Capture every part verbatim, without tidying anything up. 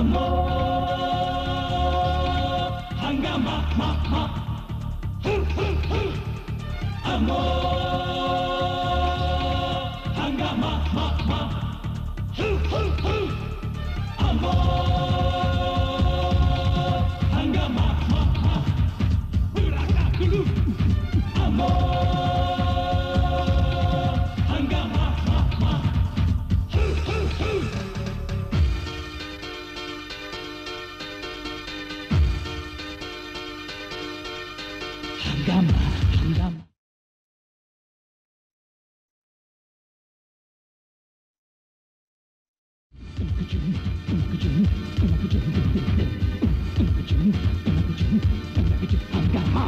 hangama, ma, ma, hu, hu, hu. Amor, hangama, ma, ma, hu, hu, hu. Amor, hangama, ma, ma, huraka, hulu. Amor, hangama, ma, ma, hu, hu, hu. Hangama, hangama. Hangama.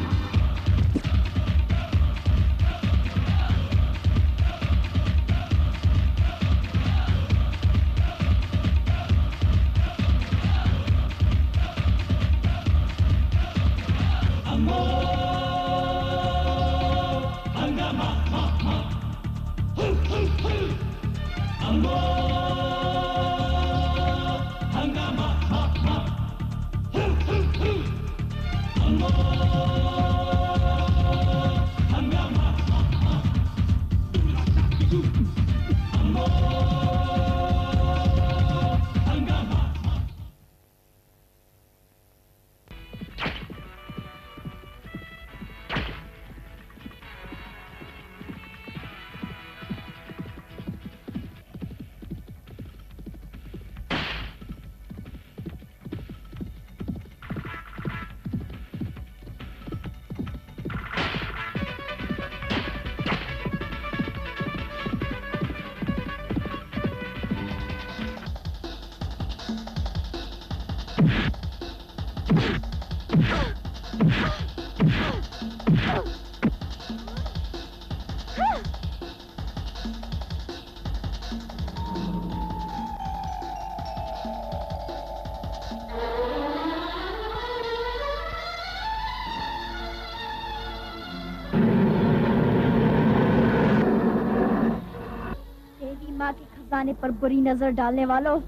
Amor, hangama, ma, ma, hu, hu, hu. Amor, hangama, ma, ma, hu, hu, hu. Amor, hangama, ma, ma, huraka, hulu. Amor, hangama, ma. देवी माँ के खजाने पर बुरी नजर डालने वालों,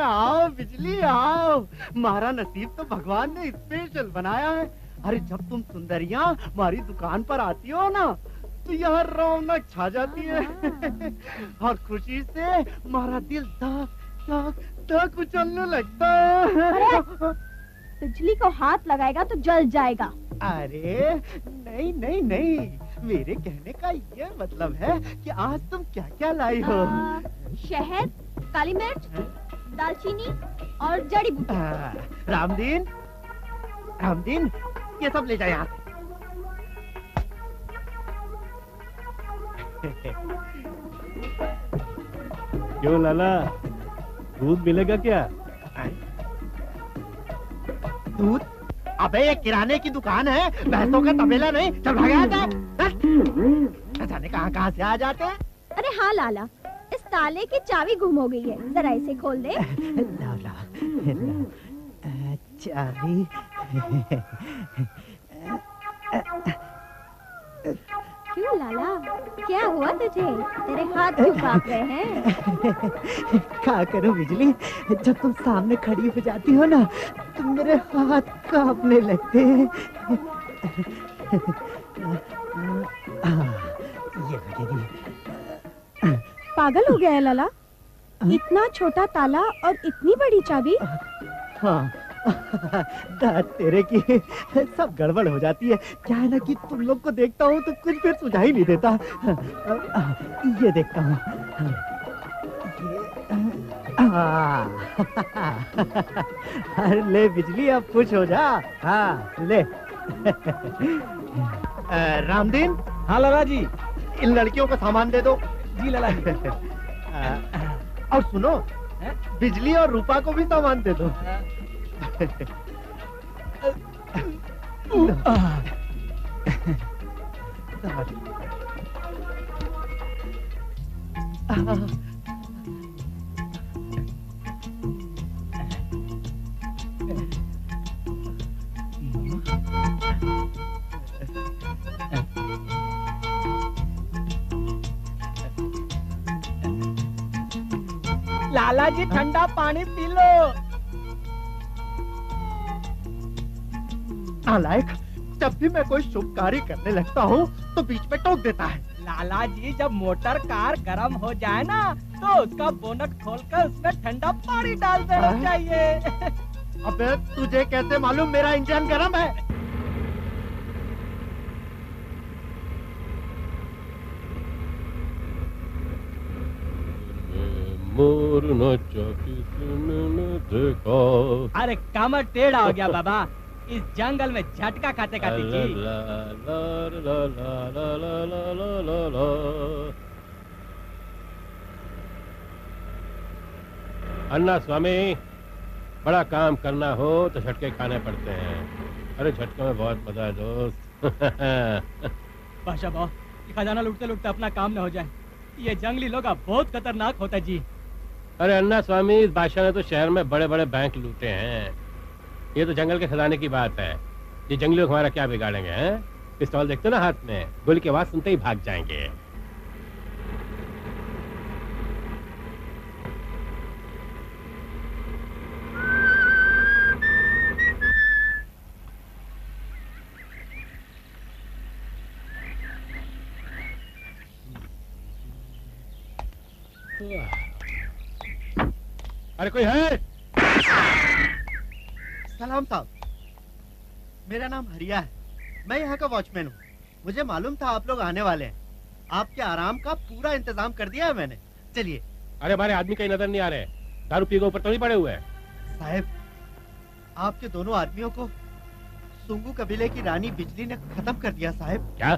आओ बिजली आओ, हमारा नसीब तो भगवान ने स्पेशल बनाया है। अरे जब तुम सुंदरियां हमारी दुकान पर आती हो ना तो यहाँ रौनक छा जाती है और खुशी से हमारा दिल धक धक धक उछलने लगता है। बिजली को हाथ लगाएगा तो जल जाएगा। अरे नहीं नहीं नहीं, मेरे कहने का ये मतलब है कि आज तुम क्या क्या लाई हो? आ, शहद, काली मिर्च, दालचीनी और जड़ी बूटी। रामदीन, रामदीन ये सब ले जाए यहाँ से। क्यों लाला, दूध मिलेगा क्या? दूध? अबे ये किराने की दुकान है, भैंसों का तबेला नहीं। चल भागा जा। जाने कहाँ कहाँ से आ जाते हैं। अरे हाँ लाला, इस ताले की चाबी गुम हो गई है, जरा इसे खोल दे। ला ला, ला। चाबी। क्यों लाला, क्या हुआ तुझे? तेरे हाथ क्यों कांप रहे हैं? क्या करूं बिजली, जब तुम सामने खड़ी हो जाती हो ना तो मेरे हाथ कांपने लगते हैं। ये लगेगी। पागल हो गया है लाला? इतना छोटा ताला और इतनी बड़ी चाबी? हाँ दांत तेरे की सब गड़बड़ हो जाती है। क्या है ना कि तुम लोग को देखता हूँ तो कुछ फिर सुझाई नहीं देता। ये देखता हूँ, अरे ले बिजली, अब खुश हो जा। हाँ ले। रामदीन। हाँ लाला जी। इन लड़कियों को सामान दे दो। जी लाला जी। और सुनो, बिजली और रूपा को भी सामान दे दो। लाला जी ठंडा पानी पी लो। नालायक, जब भी मैं कोई शुभ कार्य करने लगता हूँ तो बीच में टोक देता है। लाला जी, जब मोटर कार गर्म हो जाए ना तो उसका बोनट खोलकर उसमें ठंडा पानी डाल देना चाहिए। अबे तुझे कैसे मालूम मेरा इंजन गर्म है? मोर नाचा किसने न देखा। अरे कमर टेढ़ा हो गया बाबा, इस जंगल में झटका खाते खाते जी। ला ला ला ला ला ला ला ला ला ला। अन्ना स्वामी, बड़ा काम करना हो तो झटके खाने पड़ते हैं। अरे झटके में बहुत मजा है दोस्त। बादशाह बाबा, खजाना लूटते लूटते अपना काम न हो जाए। ये जंगली लोग अब बहुत खतरनाक होता है जी। अरे अन्ना स्वामी, इस बादशाह ने तो शहर में बड़े बड़े बैंक लूटे हैं। ये तो जंगल के खजाने की बात है। ये जंगली लोग हमारा क्या बिगाड़ेंगे हैं? पिस्तौल देखते ना हाथ में, गोली की आवाज सुनते ही भाग जाएंगे। अरे कोई है? सलाम साहब, मेरा नाम हरिया है, मैं यहाँ का वॉचमैन हूँ। मुझे मालूम था आप लोग आने वाले हैं। आपके आराम का पूरा इंतजाम कर दिया है मैंने। चलिए। अरे हमारे आदमी कहीं नजर नहीं आ रहे, दारू पी के ऊपर तो नहीं पड़े हुए हैं। साहब, आपके दोनों आदमियों को सुंगू कबीले की रानी बिजली ने खत्म कर दिया साहब। क्या?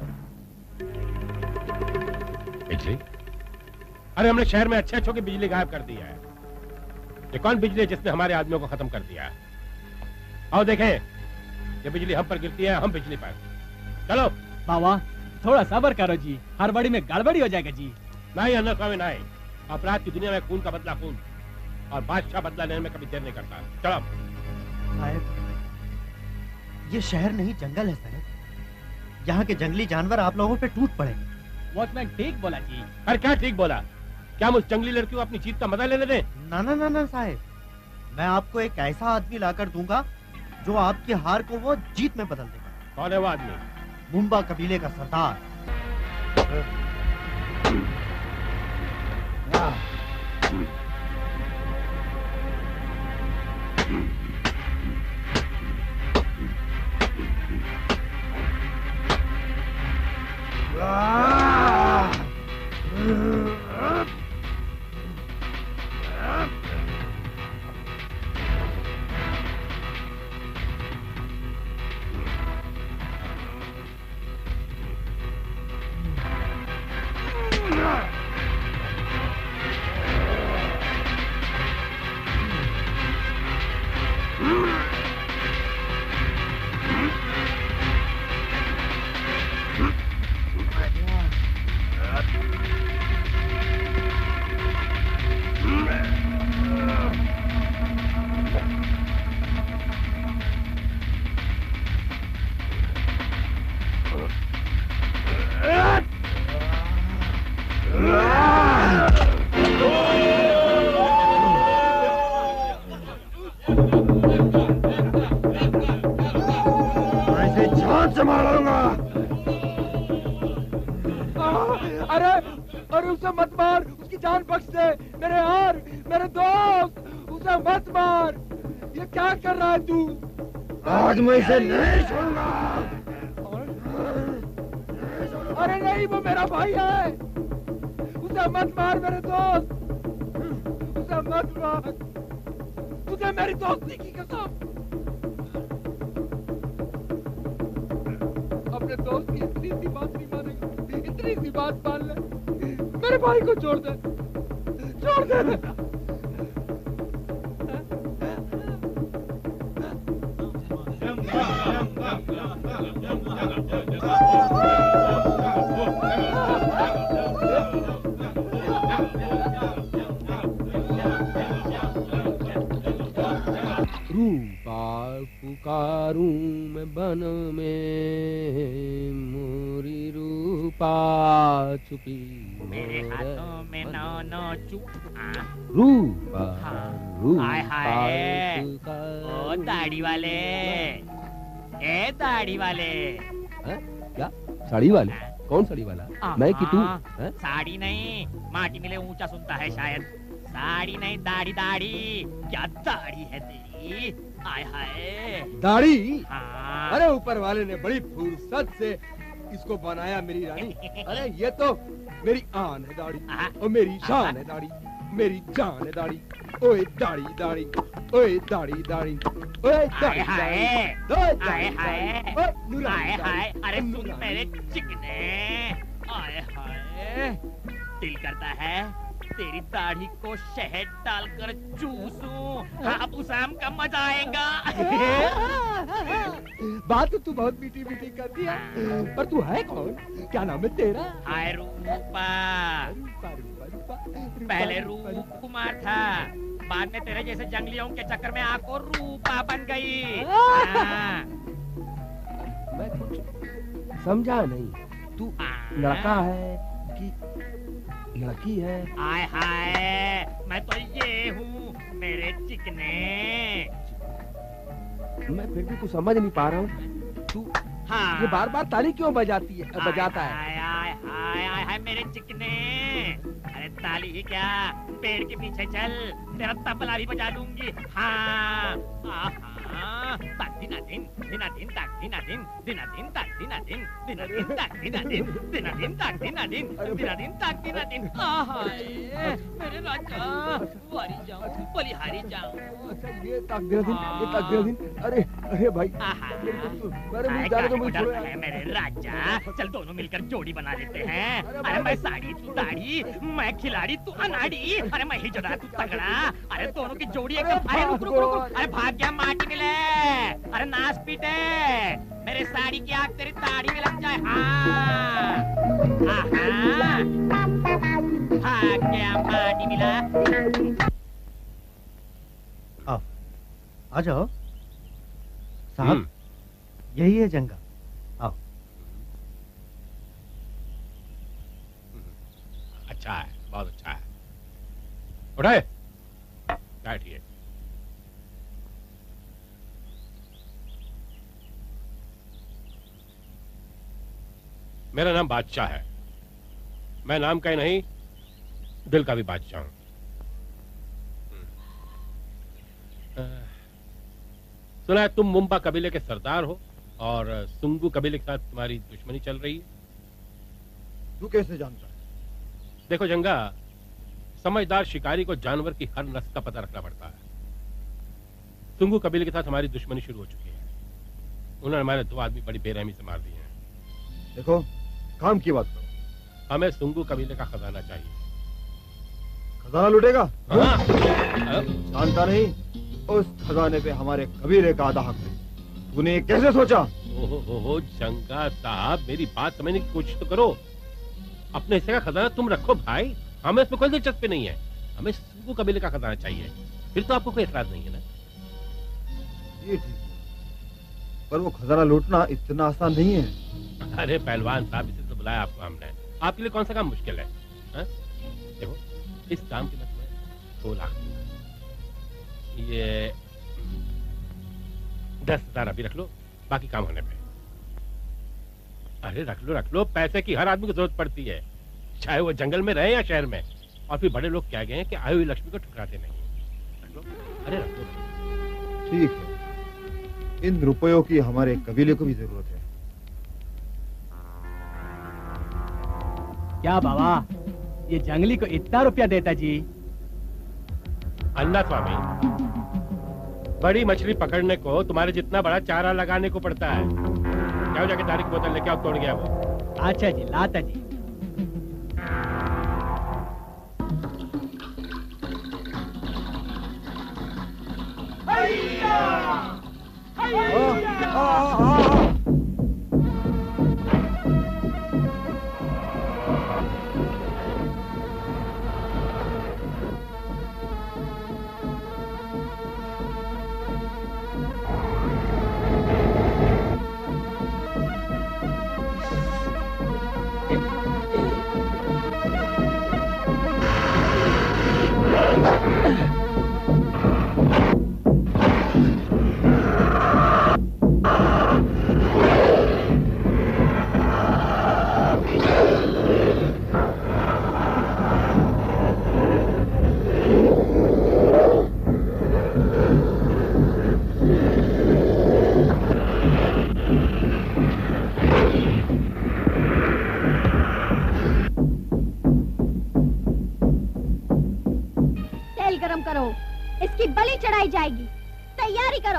बिजली? अरे हमने शहर में अच्छे अच्छों की बिजली गायब कर दी है। ये कौन बिजली है जिसने हमारे आदमियों को खत्म कर दिया? आओ देखें, ये बिजली हम पर गिरती है, हम बिजली पर। चलो। बाबा थोड़ा सब्र करो जी, हड़बड़ी में गड़बड़ी हो जाएगा जी। नहीं अन्ना स्वामी नहीं, अपराध की दुनिया में खून का बदला खून, और बादशाह बदला लेने में कभी देर नहीं करता। चलो। साहब, ये शहर नहीं जंगल है साहब। यहाँ के जंगली जानवर आप लोगों पे टूट पड़ेंगे। वॉचमैन ठीक बोला जी। अरे क्या ठीक बोला? क्या हम उस जंगली लड़की को अपनी जीत का मजा लेने दें? ना ना ना ना साहब, मैं आपको एक ऐसा आदमी लाकर दूंगा जो आपकी हार को वो जीत में बदल देगा। कौन है वो आदमी? मुंबा कबीले का सरदार। अरे अरे उसे मत मार, उसकी जान बख्श दे। मेरे यार, मेरे दोस्त, उसे मत मार। ये क्या कर रहा है तू? आज मैं इसे नहीं छोड़ूंगा। अरे नहीं, वो मेरा भाई है। उसे मत मार मेरे दोस्त, उसे मत मार। तुझे मेरी दोस्ती की कसम। अपने दोस्त की इतनी सी बात नहीं मानेगा, इतनी सी बात मान ले। मेरे भाई को छोड़ दे, छोड़ दे। रूपा पुकारूं मैं बन में, मोरी रूपा छुपी मेरे हाथों में नौ नौ चुप। रूपा हाय हाय, ओ दाढ़ी वाले, ए दाढ़ी वाले। है? क्या साड़ी वाले? कौन साड़ी वाला? मैं कि तू? साड़ी नहीं, माटी मिले ऊंचा सुनता है शायद। साड़ी नहीं, दाढ़ी दाढ़ी। क्या दाढ़ी है तेरी? हाय हाय। दाढ़ी? हाँ। अरे ऊपर वाले ने बड़ी फुर्सत से इसको बनाया मेरी रानी। अरे ये तो मेरी आन है दाढ़ी, और मेरी शान है दाढ़ी, मेरी जान है दाढ़ी। ओए दाढ़ी दाढ़ी, ओए दाढ़ी दाढ़ी, ओए दाढ़ी दाढ़ी, हाय हाय हाय हाय। अरे सुन मेरे चिकने, हाय हाय। दिल करता है तेरी दाढ़ी को शहद डालकर चूसूं। अब उसाम का मजा आएगा। बात तो तू बहुत मीठी मीठी करती है, पर तू है कौन? क्या नाम है तेरा? हाय रूपा। रूपा रूपा रूपा। पहले रूप कुमार था, बाद में तेरे जैसे जंगलियों के चक्कर में आपको रूपा बन गई। मैं कुछ समझा नहीं। तू लड़का है कि लड़की है? हाय हाय, मैं तो ये हूँ मेरे चिकने। मैं फिर भी कुछ समझ नहीं पा रहा हूँ। तू हाँ। ये बार बार ताली क्यों बजाती है, बजाता है? हाय हाय हाय हाय हाय मेरे चिकने। अरे ताली ही क्या, पेड़ के पीछे चल, तेरा तबला भी बजा दूंगी। हाँ हाँ, ताक दिना दिन, दिना दिन ताक दिना दिन, दिना दिन ताक दिना दिन, दिना दिन ताक दिना दिन, दिना दिन ताक दिना दिन, दिना दिन ताक दिना दिन। हाय मेरे राजा, वारी जाऊं, बलिहारी जाऊं। अच्छा ये ताक दिना दिन, ये ताक दिना दिन। अरे अरे भाई, अरे मुझे जाने दो, मुझे छोड़ो यार। मेरे राजा, चल दोनों मिलकर जोड़ी बना लेते हैं। अरे मैं साड़ी तू दाढ़ी, मैं खिलाड़ी तू अनाड़ी। अरे मैं ही जड़ा तू तगड़ा। अरे दोनों की जोड़ी एकदम। अरे रुक रुक रुक, अरे भाग गया माटी मिले। अरे नाच पीटे, मेरे साड़ी की आग तेरी दाढ़ी में लग जाए। हाँ हाँ, भाग गया माटी मिला। आओ, आ जाओ साहब, यही है जंगा। आओ। अच्छा है, बहुत अच्छा है। उठाए, बैठिए। मेरा नाम बादशाह है। मैं नाम का ही नहीं, दिल का भी बादशाह हूं। सुना है तुम मुंबा कबीले के सरदार हो और सुंगू कबीले के साथ तुम्हारी दुश्मनी चल रही है। तू कैसे जानता है? देखो जंगा, समझदार शिकारी को जानवर की हर नस्ल का पता रखना पड़ता है। सुंगू कबीले के साथ हमारी दुश्मनी शुरू हो चुकी है। उन्होंने हमारे दो आदमी बड़ी बेरहमी से मार दिए हैं। देखो, काम की बात करो। हमें सुंगू कबीले का खजाना चाहिए। खजाना लूटेगा? हाँ। जानता नहीं, उस खजाने पे हमारे कबीले का आधा हक है। तूने ये कैसे सोचा? ओहो जंगा साहब, मेरी बात समझने की कोशिश तो करो। अपने हिस्से का खजाना तुम रखो भाई, हमें इसमें कोई दिलचस्पी नहीं है। हमें सुंगू कबीले का खजाना चाहिए, फिर तो आपको कोई एतराज नहीं है ना? ये ठीक, पर वो खजाना लूटना इतना आसान नहीं है। अरे पहलवान साहब, इसे तो बुलाया आपको हमने। आपके लिए कौन सा काम मुश्किल है? हा? देखो, इस काम की मतलब दो लाख, ये दस हजार अभी रख लो, बाकी काम होने पे। अरे रख लो रख लो, पैसे की हर आदमी को जरूरत पड़ती है, चाहे वो जंगल में रहे या शहर में। और फिर बड़े लोग क्या गए हैं कि आई हुई लक्ष्मी को ठुकराते नहीं। रख लो, अरे रख लो। ठीक है, इन रुपयों की हमारे कबीले को भी जरूरत है। क्या बाबा, ये जंगली को इतना रुपया देता जी? अन्ना स्वामी, बड़ी मछली पकड़ने को तुम्हारे जितना बड़ा चारा लगाने को पड़ता है। जाओ जाके तारीख बोतल लेके आओ, तोड़ गया वो। अच्छा जी, लाता जी। आ, आ, आ, इसकी बलि चढ़ाई जाएगी, तैयारी करो।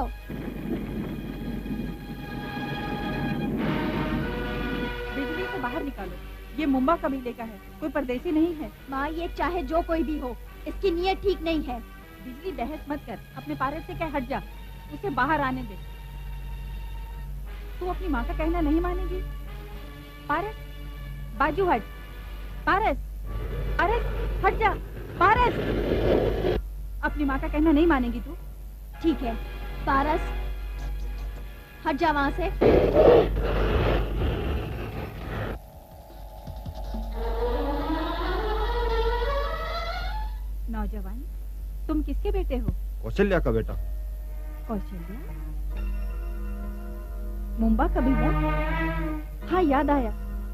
बिजली से बाहर निकालो, ये मुंबा कबीले का है, कोई परदेसी नहीं है। माँ, ये चाहे जो कोई भी हो, इसकी नीयत ठीक नहीं है। बिजली बहस मत कर, अपने पारस से कह हट जा, उसे बाहर आने दे। तू अपनी माँ का कहना नहीं मानेगी? पारस, बाजू हट। पारस, पारस, हट जा। पारस, अपनी माँ का कहना नहीं मानेगी तू? ठीक है पारस, हट जा वहां से। नौजवान, तुम किसके बेटे हो? कौशल्या का बेटा। कौशल्या? मुंबा कबीला? हाँ, याद आया।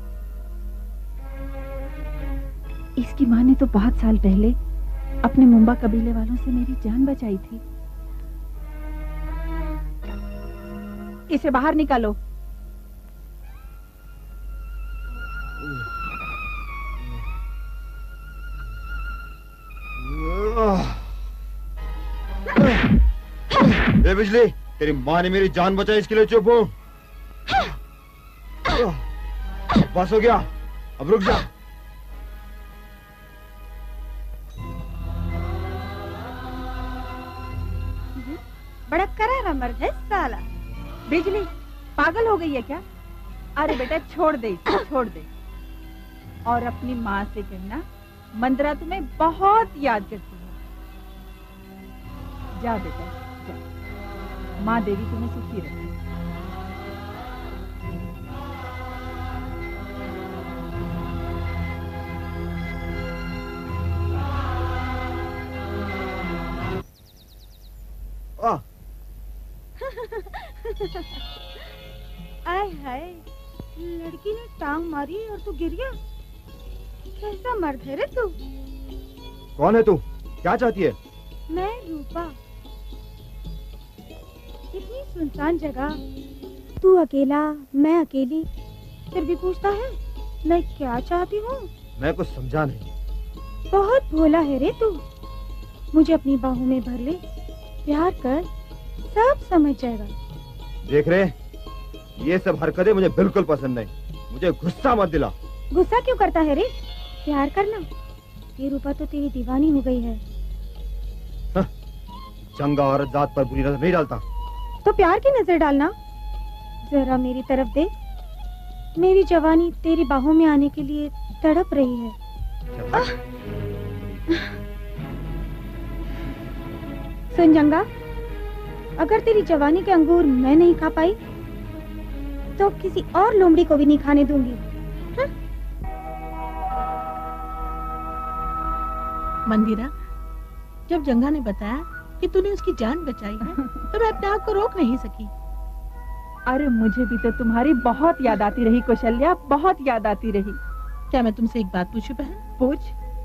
इसकी माँ ने तो बहुत साल पहले अपने मुंबा कबीले वालों से मेरी जान बचाई थी। इसे बाहर निकालो। ए बिजली, तेरी माँ ने मेरी जान बचाई, इसके लिए चुप हो। बस हो गया, अब रुक जा। बड़ा करारा मर्द है साला। बिजली पागल हो गई है क्या? अरे बेटा छोड़ दे, छोड़ दे। और अपनी माँ से कहना मंदरा तुम्हें बहुत याद करती है। जा बेटा जा, माँ देवी तुम्हें सुखी रखे। आय हाय, लड़की ने टांग मारी और तू गिर गया। कैसा मर्द है रे तू? कौन है तू? क्या चाहती है? मैं रूपा। इतनी सुनसान जगह, तू अकेला, मैं अकेली, फिर भी पूछता है मैं क्या चाहती हूँ। मैं कुछ समझा नहीं। बहुत भोला है रे तू। मुझे अपनी बाहों में भर ले, प्यार कर, सब समझ जाएगा। देख रहे, ये सब हरकतें मुझे बिल्कुल पसंद नहीं। मुझे गुस्सा मत दिला। गुस्सा क्यों करता है रे? प्यार करना। ये रूपा तो तेरी दीवानी हो गई है। हाँ, चंगा औरत जात पर बुरी नजर नहीं डालता। तो प्यार की नजर डालना। जरा मेरी तरफ देख। मेरी जवानी तेरी बाहों में आने के लिए तड़प रही है। सुन जंगा, अगर तेरी जवानी के अंगूर मैं नहीं खा पाई तो किसी और लोमड़ी को भी नहीं खाने दूंगी। हा? मंदिरा, जब जंगा ने बताया कि तूने उसकी जान बचाई है तो मैं अपने आप को रोक नहीं सकी। अरे मुझे भी तो तुम्हारी बहुत याद आती रही कौशल्या, बहुत याद आती रही। क्या मैं तुमसे एक बात पूछूं बहन? पूछ।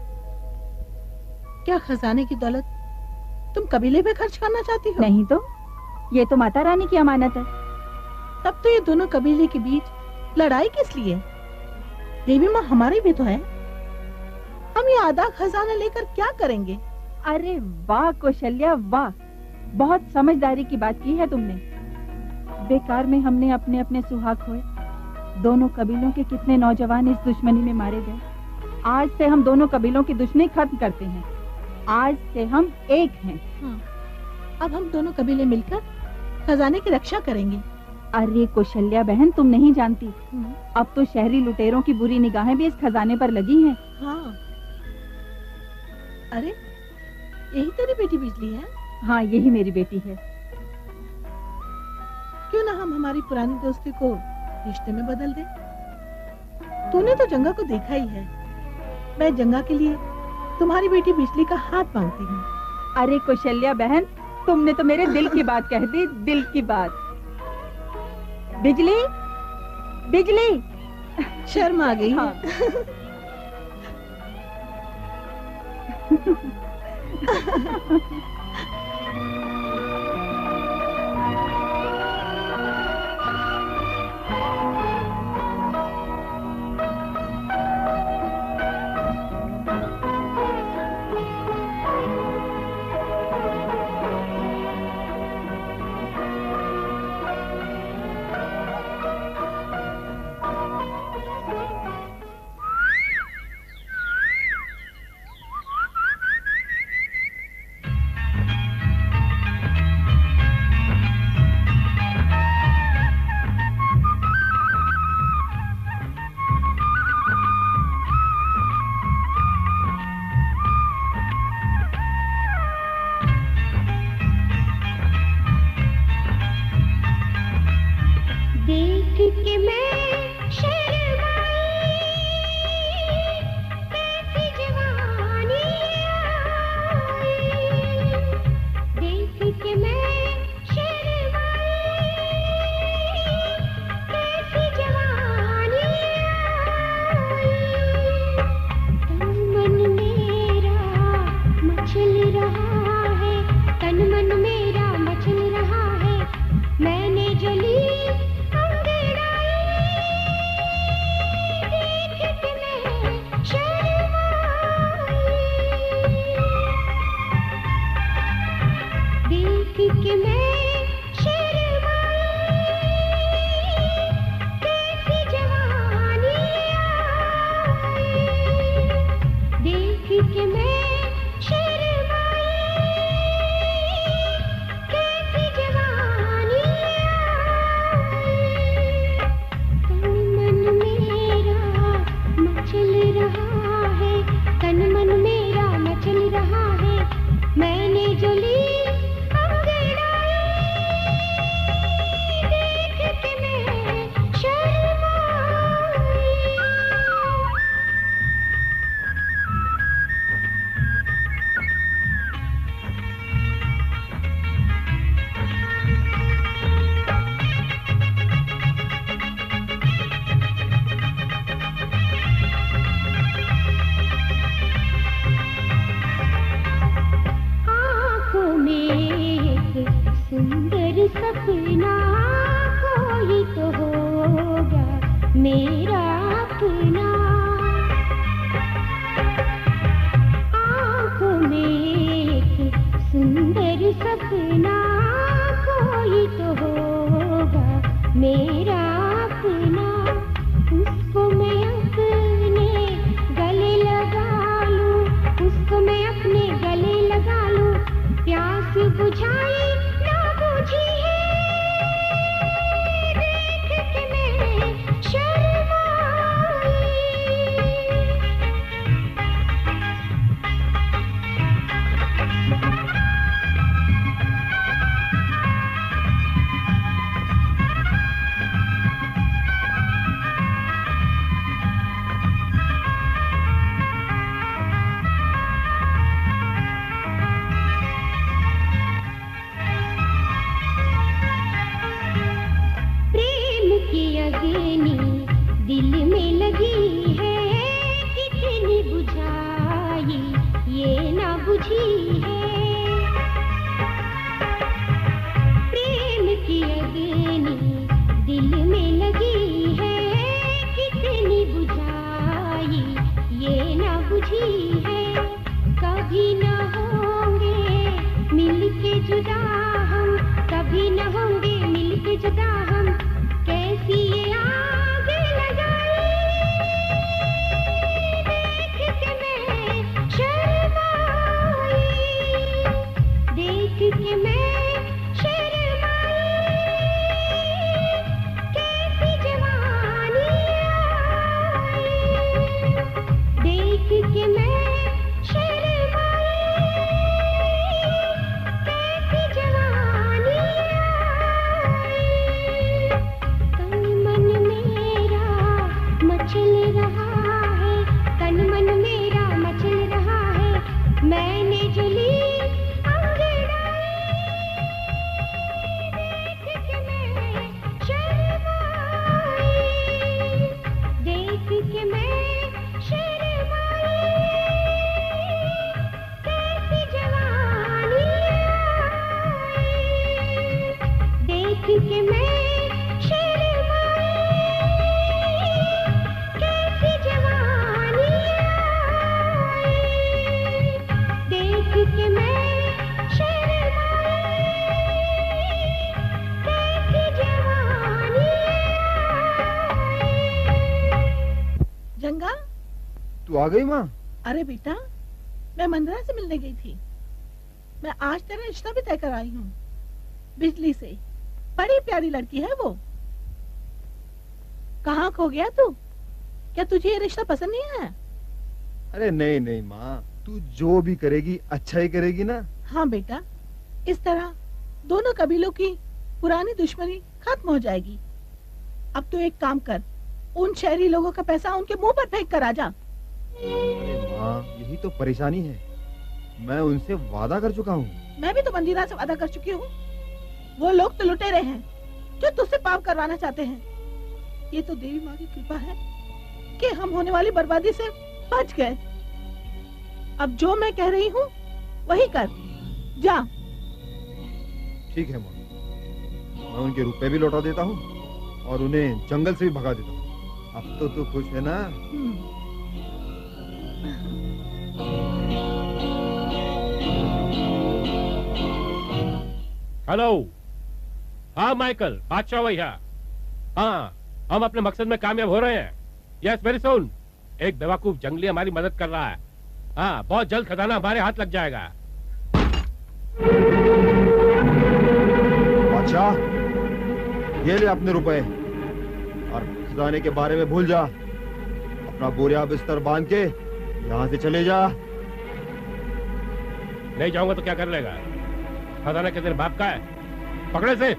क्या खजाने की दौलत तुम कबीले पे खर्च करना चाहती हो? नहीं तो, ये तो माता रानी की अमानत है। तब तो ये दोनों कबीले के बीच लड़ाई किस लिए? देवी माँ हमारी भी तो है। हम ये आधा खजाना लेकर क्या करेंगे? अरे वाह कौशल्या वाह, बहुत समझदारी की बात की है तुमने। बेकार में हमने अपने अपने सुहाग खोए। दोनों कबीलों के कितने नौजवान इस दुश्मनी में मारे गए। आज से हम दोनों कबीलों की दुश्मनी खत्म करते हैं। आज से हम एक हैं। हाँ, अब हम दोनों कबीले मिलकर खजाने की रक्षा करेंगे। अरे कौशल्या बहन, तुम नहीं जानती, अब तो शहरी लुटेरों की बुरी निगाहें भी इस खजाने पर लगी हैं। हाँ। अरे यही तेरी बेटी बिजली है? हाँ, यही मेरी बेटी है। क्यों ना हम हमारी पुरानी दोस्ती को रिश्ते में बदल दें? तूने तो जंगा को देखा ही है। मैं जंगा के लिए तुम्हारी बेटी बिजली का हाथ मांगती हूँ। अरे कौशल्या बहन, तुमने तो मेरे दिल की बात कह दी, दिल की बात। बिजली, बिजली। शर्म आ गई। हाँ। अपना, आँखों में एक सुंदर सपना, कोई तो होगा मेरा अपना, उसको मैं अपने गले लगा लूं, उसको मैं अपने गले लगा लूं, प्यास बुझाई ना बुझी है, देख के मैं शर्माई। अग्नि दिल में लगी है, कितनी बुझाई ये ना बुझी है, प्रेम की अग्नि दिल में लगी है, कितनी बुझाई ये ना बुझी है, कभी न होंगे मिलके जुदा हम, कभी न होंगे मिलके जुदा हम, कैसी ये आग लगाई, देख के मैं शर्माई, देख के मैं शर्माई, कैसी जवानी आई, देख के मैं शर्माई, कैसी जवानी मचल रहा है, तन मन मेरा मचल रहा है, मैंने जो ली अंगड़ाई, देख के मैं शर्माई, देख के मैं शर्माई, कैसी जवानी आई, देख के मैं जंगा, तू आ गई माँ? अरे बेटा, मैं मंदरा से मिलने गई थी। मैं आज तेरा रिश्ता भी तय कर आई हूँ, बिजली से। बड़ी प्यारी लड़की है वो। कहाँ खो गया तू? क्या तुझे ये रिश्ता पसंद नहीं है? अरे नहीं नहीं माँ, तू जो भी करेगी अच्छा ही करेगी ना। हाँ बेटा, इस तरह दोनों कबीलों की पुरानी दुश्मनी खत्म हो जाएगी। अब तो एक काम कर, उन शहरी लोगों का पैसा उनके मुंह पर फेंक कर आ जा। अरे माँ, यही तो परेशानी है। मैं उनसे वादा कर चुका हूँ। मैं भी तो मंदिरा से वादा कर चुकी हूँ। वो लोग तो लुटेरे हैं जो तुझसे पाप करवाना चाहते हैं। ये तो देवी माँ की कृपा है कि हम होने वाली बर्बादी से बच गए। अब जो मैं कह रही हूँ वही कर, जा। ठीक है माँ, मैं उनके रुपए भी लौटा देता हूँ और उन्हें जंगल से भी भगा देता हूँ। अब तो तू खुश है ना? हेलो, हाँ माइकल, बादशाह भैया। हाँ, हम अपने मकसद में कामयाब हो रहे हैं। Yes, very soon. एक बेवकूफ जंगली हमारी मदद कर रहा है। हाँ, बहुत जल्द खजाना हमारे हाथ लग जाएगा। बादशाह, ये ले अपने रुपए और खजाने के बारे में भूल जा। अपना बोरिया बिस्तर बांध के यहाँ से चले जा। नहीं जाऊंगा तो क्या कर लेगा? खजाना के तेरे बाप का है, पकड़े से।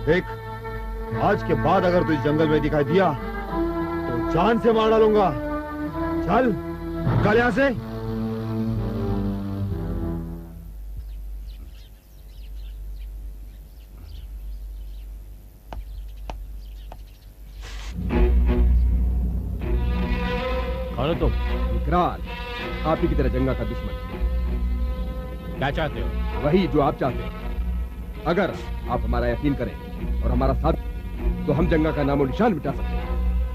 देख, आज के बाद अगर तू इस जंगल में दिखाई दिया तो जान से मार डालूंगा। चल निकल यहां से। कौन हो तुम? विकराल, आप ही की तरह जंगा का दुश्मन। क्या चाहते हो? वही जो आप चाहते हैं। अगर आप हमारा यकीन करें और हमारा साथ, तो हम जंगा का नामो निशान मिटा सकते हैं।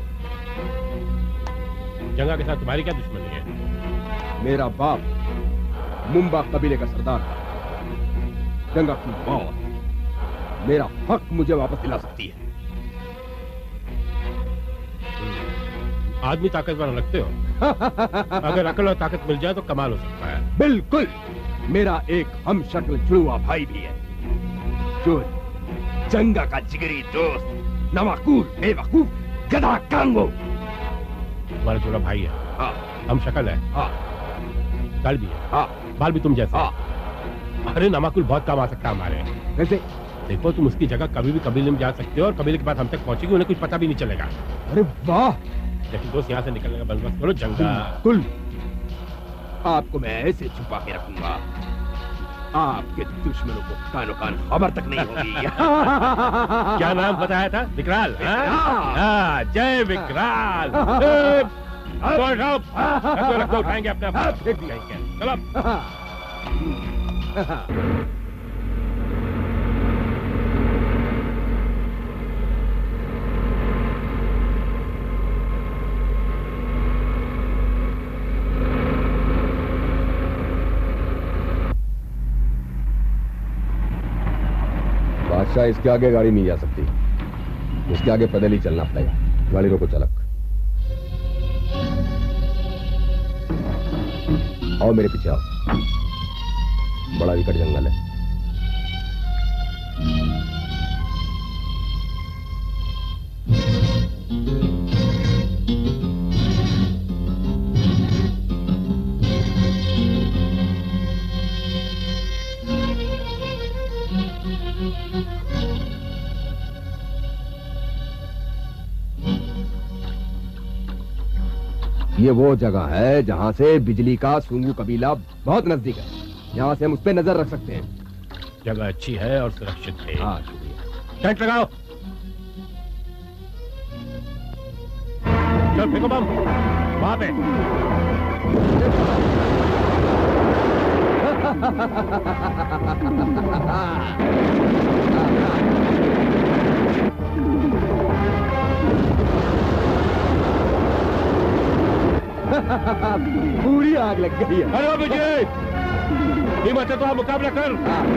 जंगा के साथ तुम्हारी क्या दुश्मनी है? मेरा बाप मुंबा कबीले का सरदार था। जंगा की मौत मेरा हक मुझे वापस दिला सकती है। आदमी ताकतवर लगते हो। अगर अकल और ताकत मिल जाए तो कमाल हो सकता है। बिल्कुल। मेरा एक हम शक्ल जुड़वा भाई भी है, जो जंगा का जिगरी दोस्त, नवाकूल बेवकूफ गधा कांगो। तुम्हारा जुड़ा भाई है? हाँ। हम शक्ल है? हाँ। गाल भी है? हाँ। बाल भी तुम जैसे? हाँ। अरे नवाकुल बहुत काम आ सकता है हमारे। कैसे? देखो, तुम उसकी जगह कभी भी कबीले में जा सकते हो और कबीले के बाद हम तक पहुंचेगी, उन्हें कुछ पता भी नहीं चलेगा। अरे वाह। लेकिन दोस्त यहाँ से निकलने का बंदोबस्त करो। जंगा कुल आपको मैं ऐसे छुपा के रखूंगा, आपके दुश्मनों को कानो कान खबर तक नहीं होगी। क्या नाम बताया था? विकराल। हाँ, जय विकराल। रखो, उठाएंगे अपना। चलो। बादशाह, इसके आगे गाड़ी नहीं जा सकती, इसके आगे पैदल ही चलना पड़ेगा। गाड़ी रोको चालक। आओ मेरे पीछे आओ। बड़ा विकट जंगल है। ये वो जगह है जहां से बिजली का सूंगू कबीला बहुत नजदीक है। यहाँ से हम उस पर नजर रख सकते हैं। जगह अच्छी है और सुरक्षित है। हाँ, शुक्रिया। टेंट लगाओ। चल फेंको बम वहां पे। पूरी आग लग गई है। अरे विजय, हिम्मत है तो आप मुकाबला कर।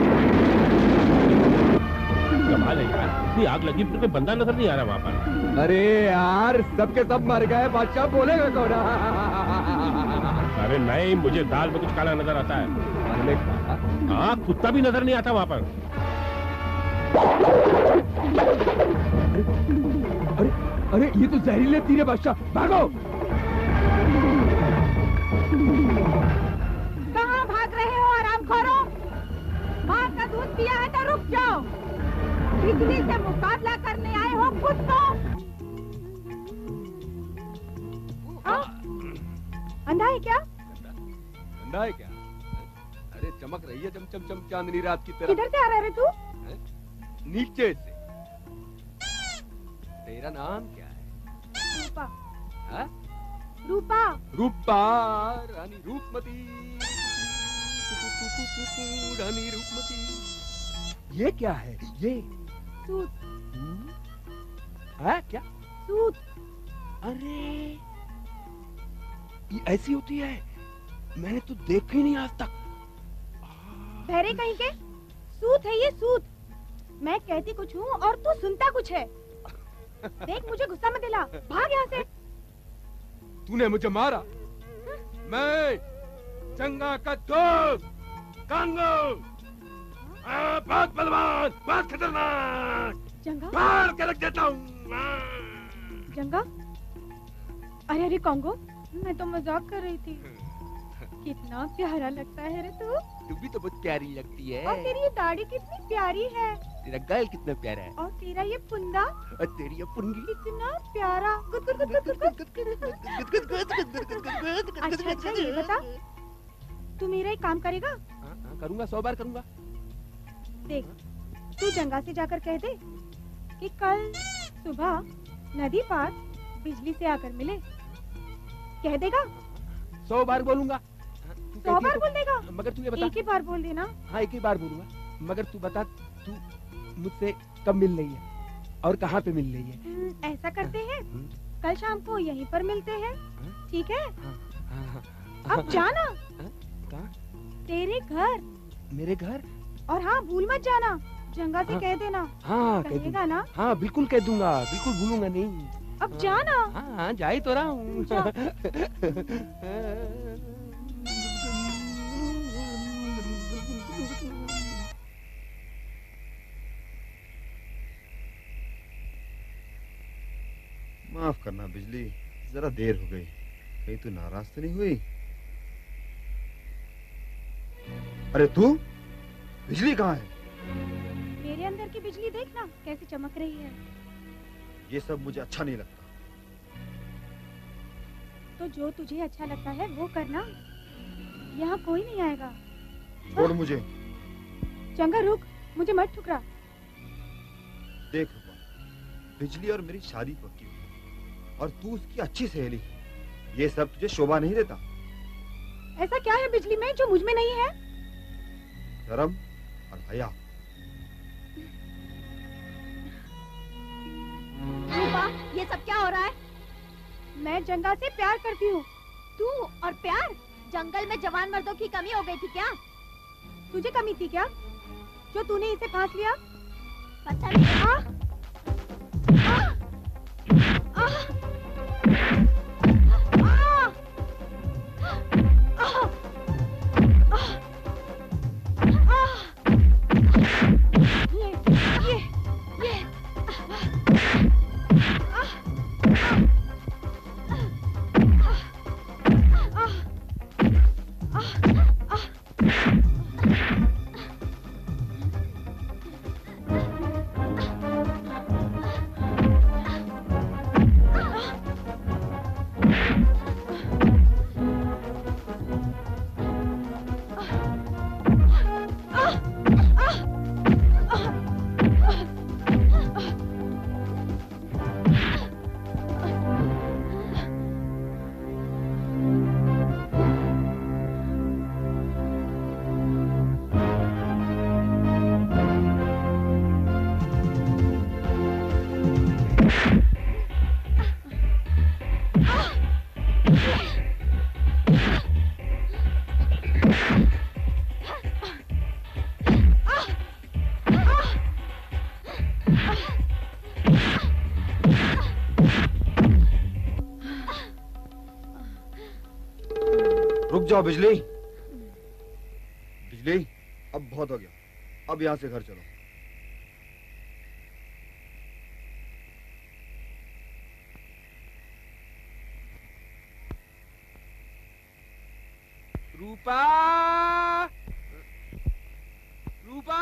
कमाल है यार, इतनी आग लगी फिर कोई बंदा नजर नहीं आ रहा वहाँ पर। अरे यार, सबके सब मर गए, बादशाह बोलेगा कौन? अरे नहीं, मुझे दाल में कुछ काला नजर आता है। हाँ, कुत्ता भी नजर नहीं आता वहाँ पर। अरे अरे ये तो जहरीले तीर है बादशाह, भागो। कहाँ भाग रहे हो आरामखोरों? माँ का दूध पिया है तो रुक जाओ। बिजली से मुकाबला करने आए हो खुद को? अंधा है क्या? अंधा है क्या? अरे चमक रही है चम चम चम चांदनी रात की तरह। किधर से आ रहा है तू? नीचे से। तेरा नाम क्या है? रूपा। हा? रूपा। रूपा रानी रूपमती, रानी रूपमती। ये क्या है? ये सूत। है क्या? सूत। अरे ये ऐसी होती है? मैंने तो देखा ही नहीं आज तक। बहरे कहीं के? सूत है ये, सूत। मैं कहती कुछ हूँ और तू सुनता कुछ है। देख, मुझे गुस्सा मत दिला, भाग यहाँ से। तूने मुझे मारा? मैं जंगा का दोस्त कांगो, बहुत बलवान, बहुत खतरनाक। जंगा? फाड़ के रख देता हूँ। जंगा? अरे अरे कांगो, मैं तो मजाक कर रही थी। कितना प्यारा लगता है रे तू। तू भी तो बहुत प्यारी लगती है। और तेरी ये दाढ़ी कितनी प्यारी है। तेरा गाल कितना प्यारा है। और तेरा ये फुंदा और तेरी ये पुंगी कितना प्यारा। गुद गुद गुद गुद गुद गुद। अच्छा अच्छा ये बता, तू मेरा एक काम करेगा? हाँ हाँ करूँगा, सौ बार करूँगा। देख, तू जंगा से जाकर कह दे कि कल सुबह नदी पार बिजली से आकर मिले। कह देगा? सौ बार बोलूँगा। सौ बार बोल देगा? मगर तू ये बता। एक ही बार बोल देना। हाँ एक ही बार बोलूँगा, मगर तू बता तू मुझसे कब मिल रही है और कहाँ पे मिल रही है? ऐसा करते हैं, कल शाम को यहीं पर मिलते हैं, ठीक है? अब जाना। कहाँ? तेरे घर। मेरे घर? और हाँ भूल मत जाना, जंगा से हाँ, कह देना। हाँ कहेगा ना? हाँ बिल्कुल कह दूंगा, बिल्कुल भूलूंगा नहीं। अब जाना। हाँ हाँ जा ही तो रहा हूँ। माफ करना बिजली, जरा देर हो गई। कहीं तू नाराज तो नहीं हुई? अरे तू, बिजली कहाँ है? मेरे अंदर की बिजली देखना कैसे चमक रही है। ये सब मुझे अच्छा नहीं लगता। तो जो तुझे अच्छा लगता है वो करना, यहाँ कोई नहीं आएगा। छोड़ मुझे। चंगा रुक, मुझे मत ठुकरा। देख रूपा, बिजली और मेरी शादी पक्की हुई और तू उसकी अच्छी सहेली। ये सब तुझे शोभा नहीं देता। ऐसा क्या है बिजली में जो मुझ में नहीं है? शर्म और हया। रूपा, ये सब क्या हो रहा है? मैं जंगा से प्यार करती हूँ। तू और प्यार? जंगल में जवान मर्दों की कमी हो गई थी क्या? तुझे कमी थी क्या जो तूने इसे फांस लिया? पता नहीं। आ? आ? आ? रुक जाओ बिजली। बिजली, अब बहुत हो गया, अब यहाँ से घर चलो। रूपा, रूपा,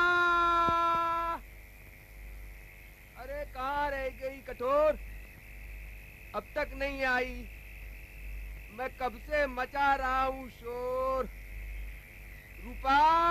अरे कहाँ रह गई कठोर? अब तक नहीं आई। मैं कब से मचा रहा हूँ शोर। रूपा,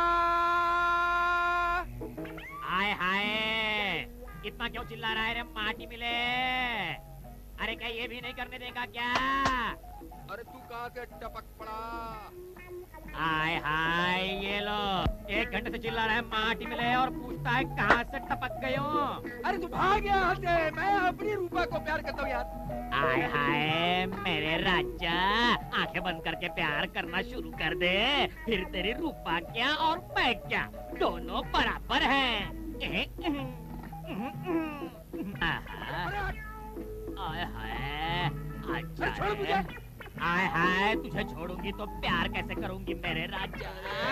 हाय हाय, इतना क्यों चिल्ला रहा है रे माटी मिले? अरे क्या ये भी नहीं करने देगा क्या? अरे तू कहाँ से टपक पड़ा? हाय हाय, ये लो, एक घंटे से चिल्ला रहा है माटी मिले और पूछता है कहाँ से टपक गए हो? अरे तू भाग यहाँ से, मैं अपनी रूपा को प्यार करता हूँ यार। हाय हाय मेरे राजा, आंखें बंद करके प्यार करना शुरू कर दे, फिर तेरी रूपा क्या और मैं क्या, दोनों बराबर हैं। हाय हाय, अच्छा है। हाय हाय, तुझे छोड़ूंगी तो प्यार कैसे करूंगी मेरे राजा?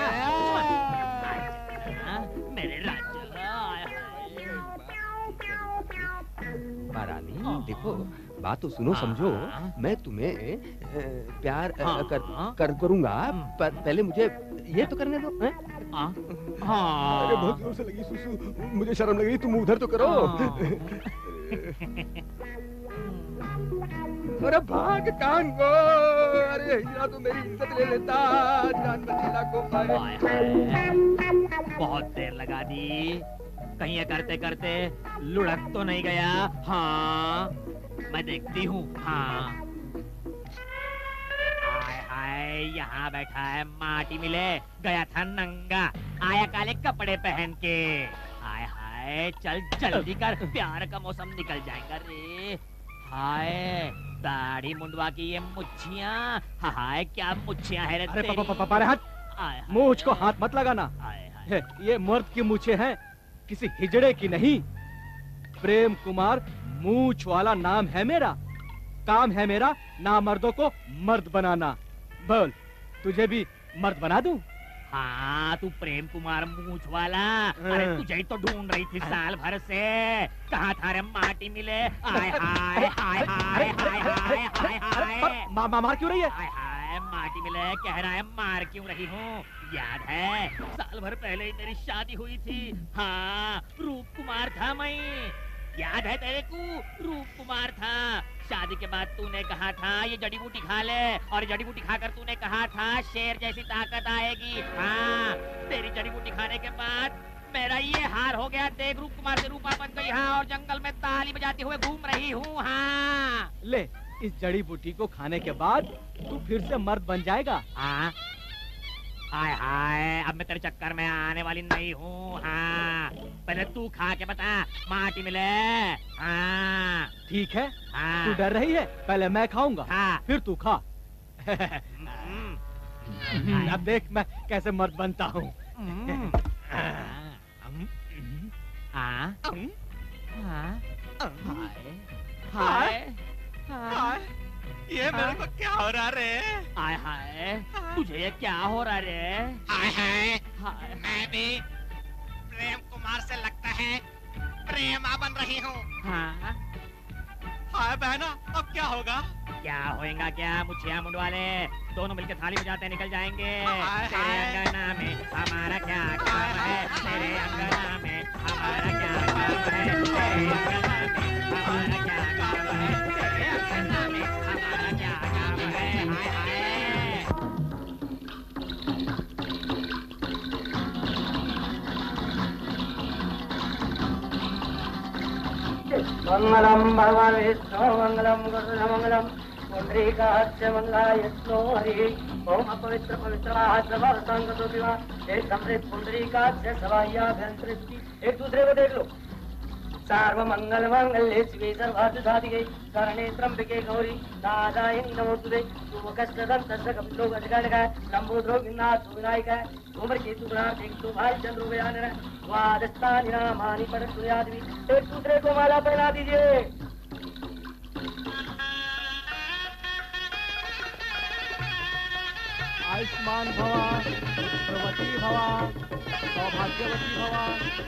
मेरे राजा, हाय हाय। महारानी देखो, बात तो सुनो, समझो। मैं तुम्हें अ, प्यार अ, कर, कर करूंगा, पर पहले मुझे ये तो करने दो। अरे बहुत जोर से लगी सुसु, मुझे शर्म लग रही, तुम उधर तो करो। अरे भाग कांगो, अरे हीरा तो मेरी इज्जत ले लेता, जान बचीला को पाए। बहुत देर लगा दी, कहीं ये करते करते लुढ़क तो नहीं गया? हाँ, मैं देखती हूँ। हाँ, हाय हाय, यहाँ बैठा है माटी मिले, गया था नंगा, आया काले कपड़े पहन के। हाय हाय, चल जल्दी कर, प्यार का मौसम निकल जाएगा रे। हाय, दाढ़ी मुंडवा की ये मुच्छियाँ, हाय क्या मुच्छियाँ है रे अरे तेरी। पापा पापा हाथ, मूछ को हाथ मत लगाना। ये, ये मर्द की मूछे हैं, किसी हिजड़े की नहीं। प्रेम कुमार मूछ वाला नाम है मेरा, काम है मेरा ना मर्दों को मर्द बनाना। बोल, तुझे भी मर्द बना दूं? हाँ, तू प्रेम कुमार मूछ वाला, अरे तुझे ही तो ढूंढ रही थी साल भर से। कहाँ था रे माटी मिले? आय हाय हाय हाय हाय हाय हाय हाय। मार मार मार क्यों रही है? हाय हाय, माटी मिले कह रहा है मार क्यों रही हूँ? याद है साल भर पहले ही तेरी शादी हुई थी। हाँ, रूप कुमार था मैं, याद है तेरे को? रूप कुमार था। शादी के बाद तूने कहा था ये जड़ी बूटी खा ले, और जड़ी बूटी खाकर तूने कहा था शेर जैसी ताकत आएगी। हाँ, तेरी जड़ी बूटी खाने के बाद मेरा ये हाल हो गया। देख, रूप कुमार से रूपा बन गई। हाँ, और जंगल में ताली बजाते हुए घूम रही हूँ। हाँ, ले, इस जड़ी बूटी को खाने के बाद तू फिर से मर्द बन जाएगा। हाँ, हाय हाय, अब मैं तेरे चक्कर में आने वाली नहीं हूँ। हाँ, पहले तू खा के बता, माटी मिले। हाँ, ठीक है। हाँ, तू डर रही है? पहले मैं खाऊंगा। हाँ, फिर तू खा। अब देख मैं कैसे मर्द बनता हूँ। हाय हाय, ये मेरे को क्या हो रहा रे? हाय हाय, तुझे ये क्या हो रहा रे? हाय हाय, मैं भी प्रेम कुमार से लगता है प्रेमा बन रही हूँ। हाँ, हाय बहना, अब क्या होगा? क्या होएगा क्या? मुछिया मुंड वाले दोनों मिलकर थाली बजाते निकल जाएंगे। हाय, तेरे हाय। अंगना में हमारा क्या काम है? तेरे अंगना में हमारा क्या काम है? तेरे अंगना में हमारा क्या काम है? तेरे अंगना में हमारा क्या काम है? हाय हाय। मंगलम भगवान विष्णु मंगलम गुरु मंगलम पुंडरीकाक्ष मंगलाय विष्णु हरि ओम अपवित्र पवित्राः सर्व संगतो विवा हे समृत पुंडरीकाक्ष सवाया भयंकरस्ति। एक दूसरे को देख लो। सर्व मंगल मंगल्ये शिवे सर्वार्थ साधिके शरणे त्र्यंबके गौरी नारायणी नमोस्तुते। शुभकष्टदं तस्कपिलो गजगानकाय लंबोदरो विनाथ विनायकाय धूम्रकेतु गणार्थे तो भाई चंद्रो गजानन द्वादशानि नामानि पठतु। एक दूसरे को माला पहना दीजिए। आयुष्मान भवा, पुत्रवती भवा, सौभाग्यवती भवा।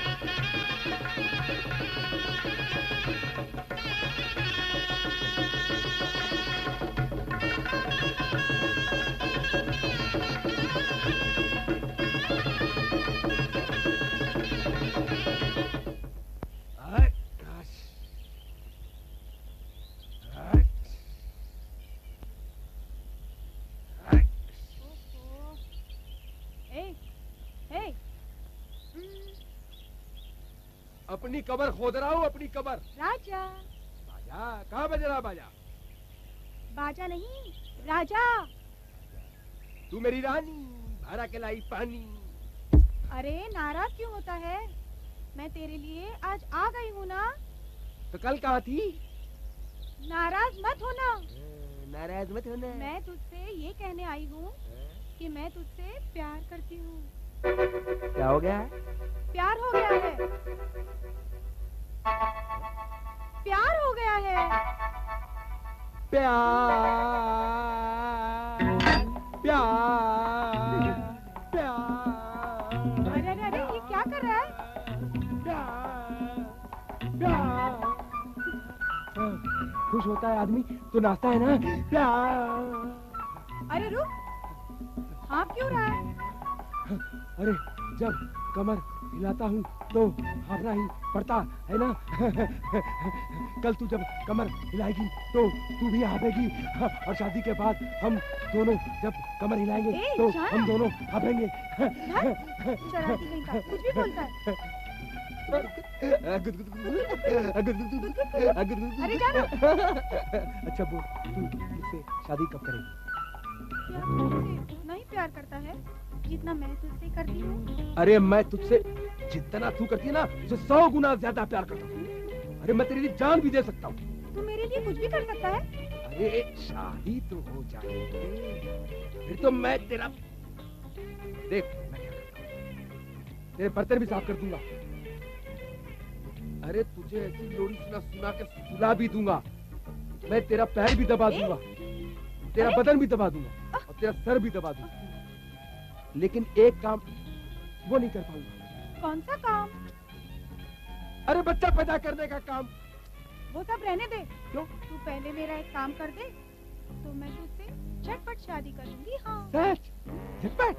अपनी कबर खोद रहा हूँ, अपनी कबर। राजा, बाजा कहाँ बज रहा? बाजा बाजा नहीं, राजा। तू मेरी रानी, भरा के लाई पानी। अरे नाराज क्यों होता है? मैं तेरे लिए आज आ गई हूँ ना। तो कल कहाँ थी? नाराज मत होना। नाराज मत होना। मैं तुझसे ये कहने आई हूँ कि मैं तुझसे प्यार करती हूँ। क्या हो गया? प्यार हो गया है, प्यार हो गया है। प्यार प्यार प्यार। अरे अरे अरे, ये क्या कर रहा है? प्यार प्यार। खुश होता है आदमी तो नाचता है ना। अरे रुक, हाँ क्यों रहा है? अरे जब कमर हिलाता हूँ तो हारना ही पड़ता है ना। कल तू जब कमर हिलाएगी तो तू भी हारेगी, और शादी के बाद हम दोनों जब कमर हिलाएंगे ए, तो जाना। हम दोनों हारेंगे। शरारती कहीं का, कुछ भी बोलता है। अरे जाना। अच्छा बोल, तू मुझसे शादी कब करेगी? क्या तू मुझसे उतना ही प्यार करता है जितना मैं तुझसे करती हूँ? अरे मैं तुझसे जितना तू करती है ना, उससे सौ गुना ज्यादा प्यार करता हूँ। अरे मैं तेरे लिए जान भी दे सकता हूँ। तू मेरे लिए कुछ भी कर सकता है? अरे शादी तो हो जाएगी, फिर तो मैं तेरा देख मैं क्या करता हूँ, तेरे बर्तन भी साफ कर दूंगा। अरे तुझे ऐसी लोरी सुना सुना के सुला भी दूंगा। मैं तेरा पैर भी दबा दूंगा, तेरा बदन भी दबा दूंगा, और तेरा सर भी दबा दूंगा। लेकिन एक काम वो नहीं कर पाऊंगा। कौन सा काम? अरे बच्चा पैदा करने का काम। वो सब रहने दे। क्यों? तू पहले मेरा एक काम कर दे तो मैं तुझसे झटपट शादी कर लूंगी। हाँ सच? झटपट?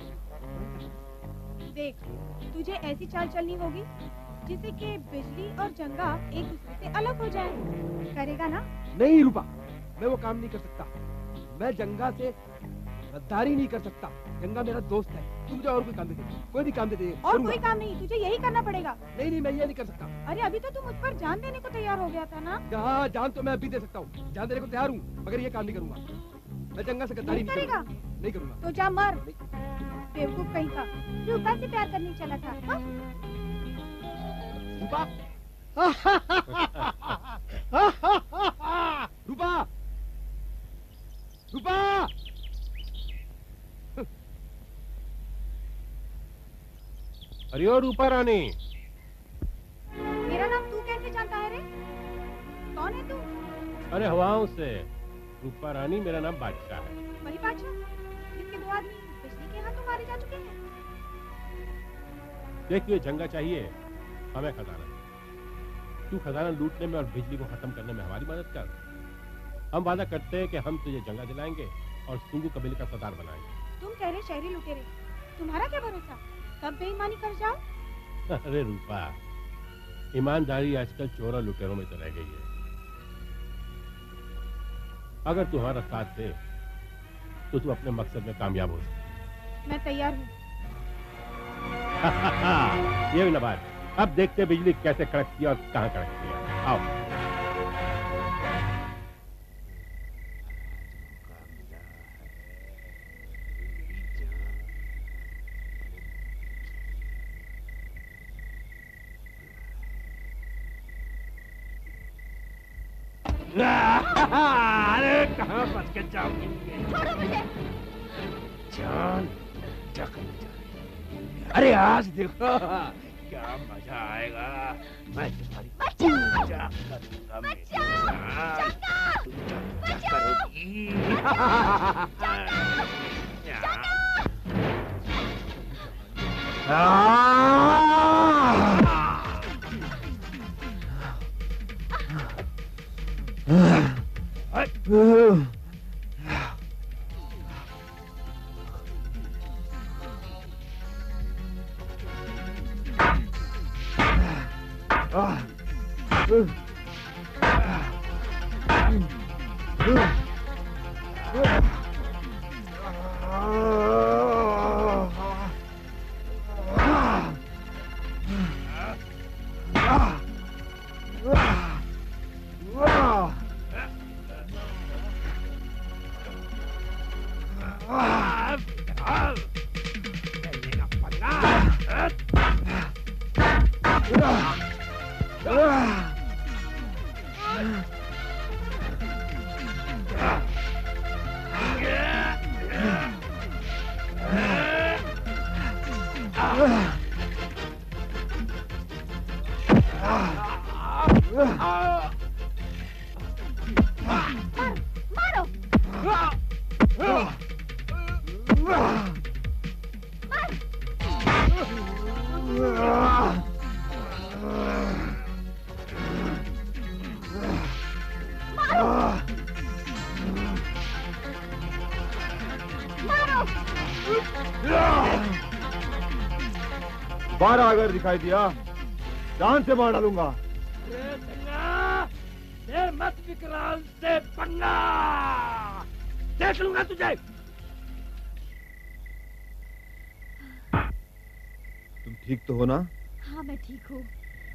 देख, तुझे ऐसी चाल चलनी होगी जिससे कि बिजली और जंगा एक दूसरे से अलग हो जाएं। करेगा ना? नहीं रूपा, मैं वो काम नहीं कर सकता। मैं जंगा से गद्दारी नहीं कर सकता। जंगा मेरा दोस्त है। तू मुझे और कोई काम दे दे, कोई भी काम दे दे। और कोई काम नहीं, तुझे यही करना पड़ेगा। नहीं नहीं, मैं ये नहीं कर सकता। अरे अभी तो तू मुझ पर जान देने को तैयार हो गया था ना? हाँ, जान तो मैं अभी दे सकता हूँ, जान देने को तैयार हूँ, मगर ये काम नहीं करूँगा। मैं जंगा से गद्दारी नहीं नहीं करेगा? करूँगा। नहीं करूँगा। तो जा मर, बेवकूफ कहीं का। रूपा से प्यार करने चला था। हाँ? रूपा रूपा रूपा अरे ओ रूपा रानी, मेरा नाम तू कैसे जानता है रे? कौन है तू? अरे हवाओं से। रूपा रानी मेरा नाम बादशाह है। वही बादशाह जिसके दो आदमी बिजली के हाथों मारे जा चुके हैं। देखिए, जंगा चाहिए हमें खजाना। तू खजाना लूटने में और बिजली को खत्म करने में हमारी मदद कर। हम वादा करते हैं कि हम तुझे जंगा दिलाएंगे और सुंगू कबीले का सरदार बनाएंगे। तुम कह रहे शहरी लुटेरे, तुम्हारा क्या भरोसा कब बेईमानी कर जाओ? अरे रूपा, ईमानदारी आजकल चोरों लुटेरों में तो रह गई है। अगर तू हमारा साथ दे तो तू अपने मकसद में कामयाब हो सकती। मैं तैयार हूँ। ये भी ना बात। अब देखते बिजली कैसे कड़कती है और कहाँ कड़कती है। आओ। अरे कहाँ फंस के जाओगे? छोड़ो मुझे। जान जख्म जाए। अरे आज देखो क्या मजा आएगा। मैं तुम्हारी पूजा करूंगा। बचाओ! पूजा करोगी। दोबारा अगर दिखाई दिया जान से मार डालूंगा। देर मत विकराल से पंगा, देख लूंगा तुझे। तुम ठीक तो हो ना? हाँ मैं ठीक हूँ।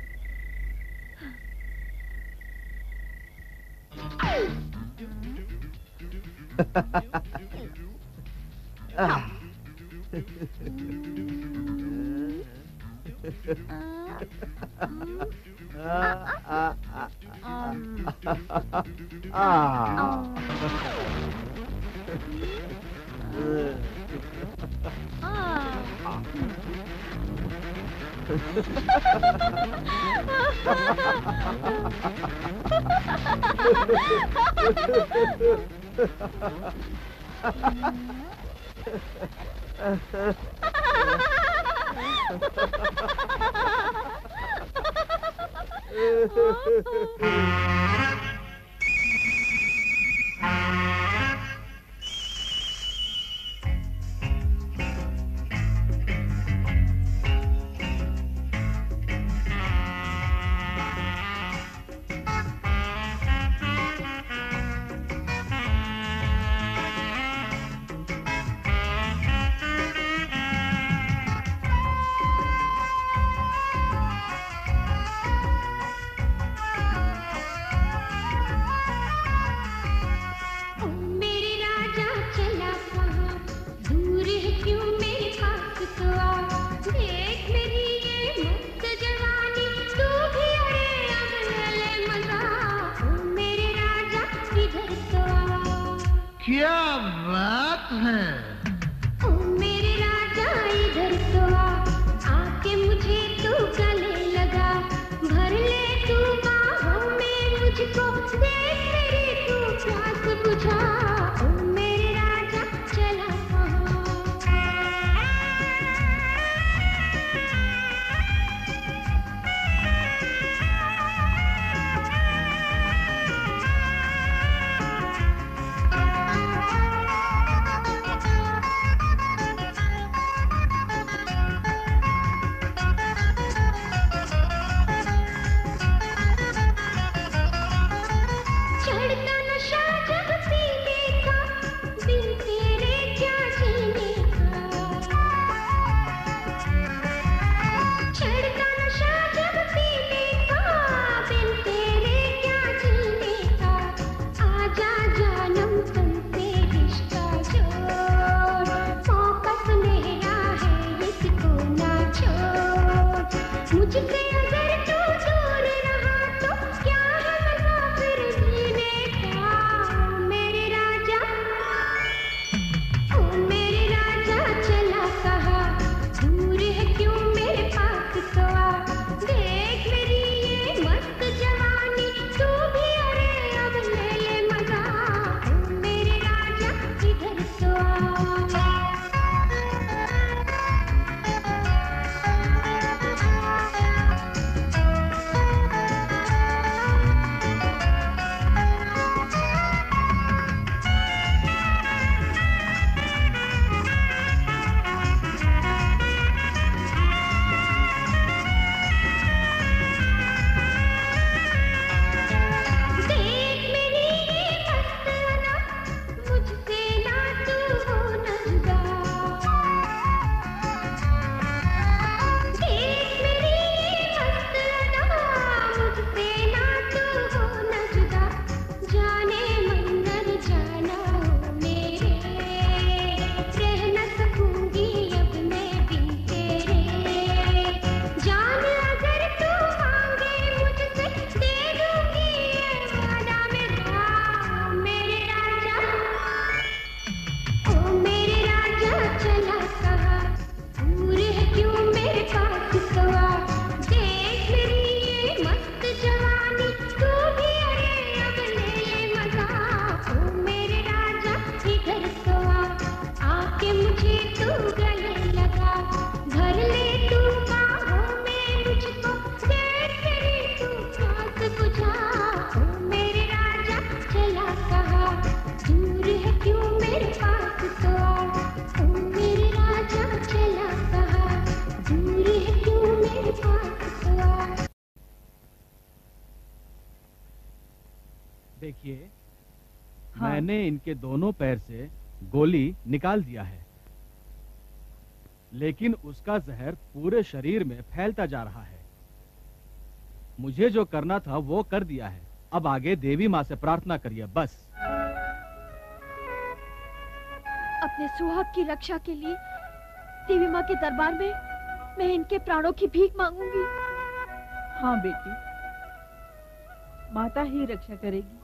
क्या बात है? ओ मेरे राजा इधर तो आ, आके मुझे तू गले लगा, भर ले तू बाहों में मुझको, देख मेरी तू प्यास बुझा। ओ मेरे राजा चला दूर है क्यों मेरे पास तो आ, ओ मेरे राजा देखिए, हाँ। मैंने इनके दोनों पैर से गोली निकाल दिया है, लेकिन उसका जहर पूरे शरीर में फैलता जा रहा है। मुझे जो करना था वो कर दिया है। अब आगे देवी माँ से प्रार्थना करिए बस। अपने सुहाग की रक्षा के लिए देवी माँ के दरबार में मैं इनके प्राणों की भीख मांगूंगी। हाँ बेटी, माता ही रक्षा करेगी।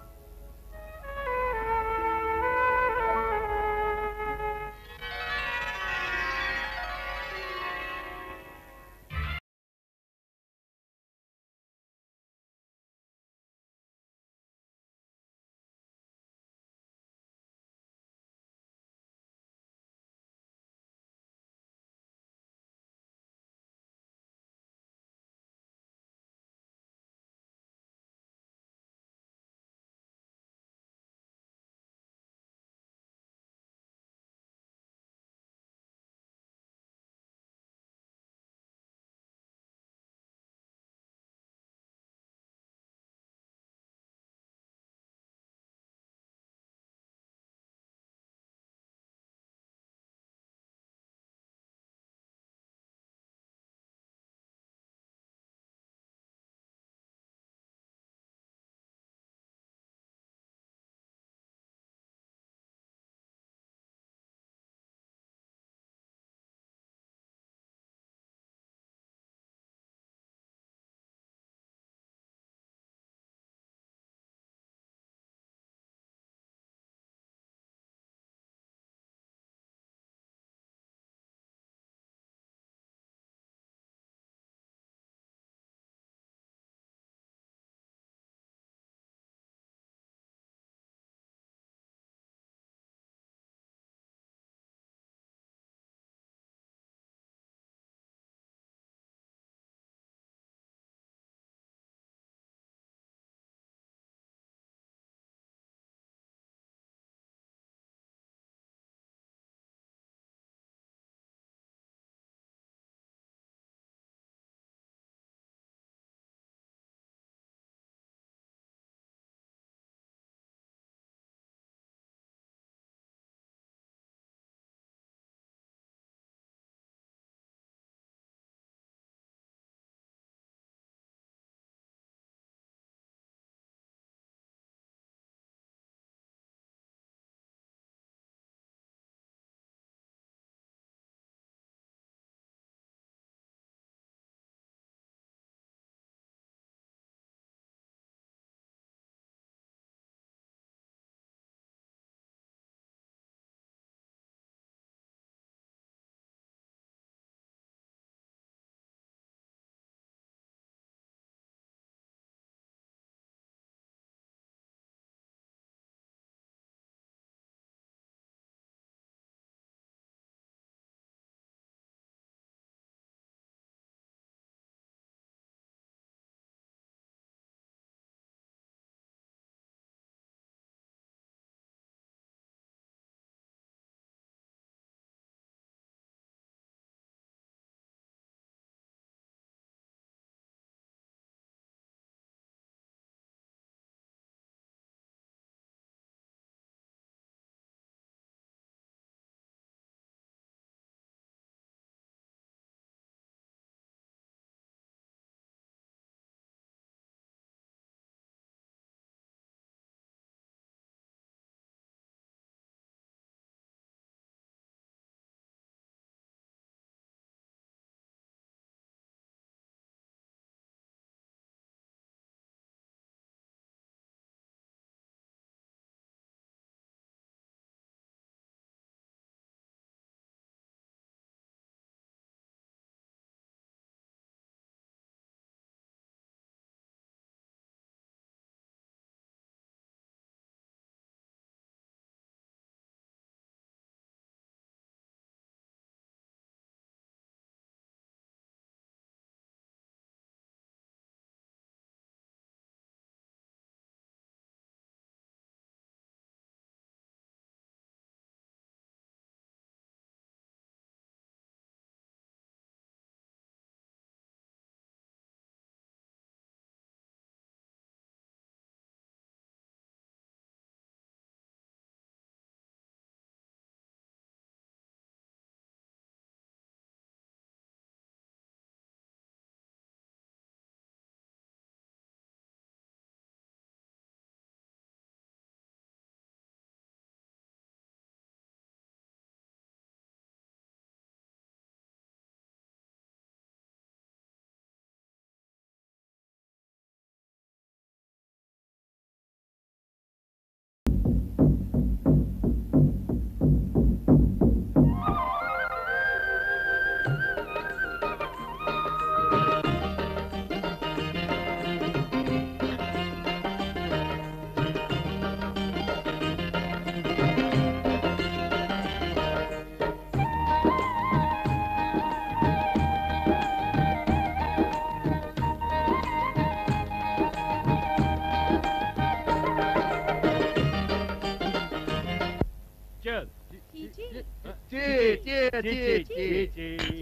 चल जी जी ची ची ची ची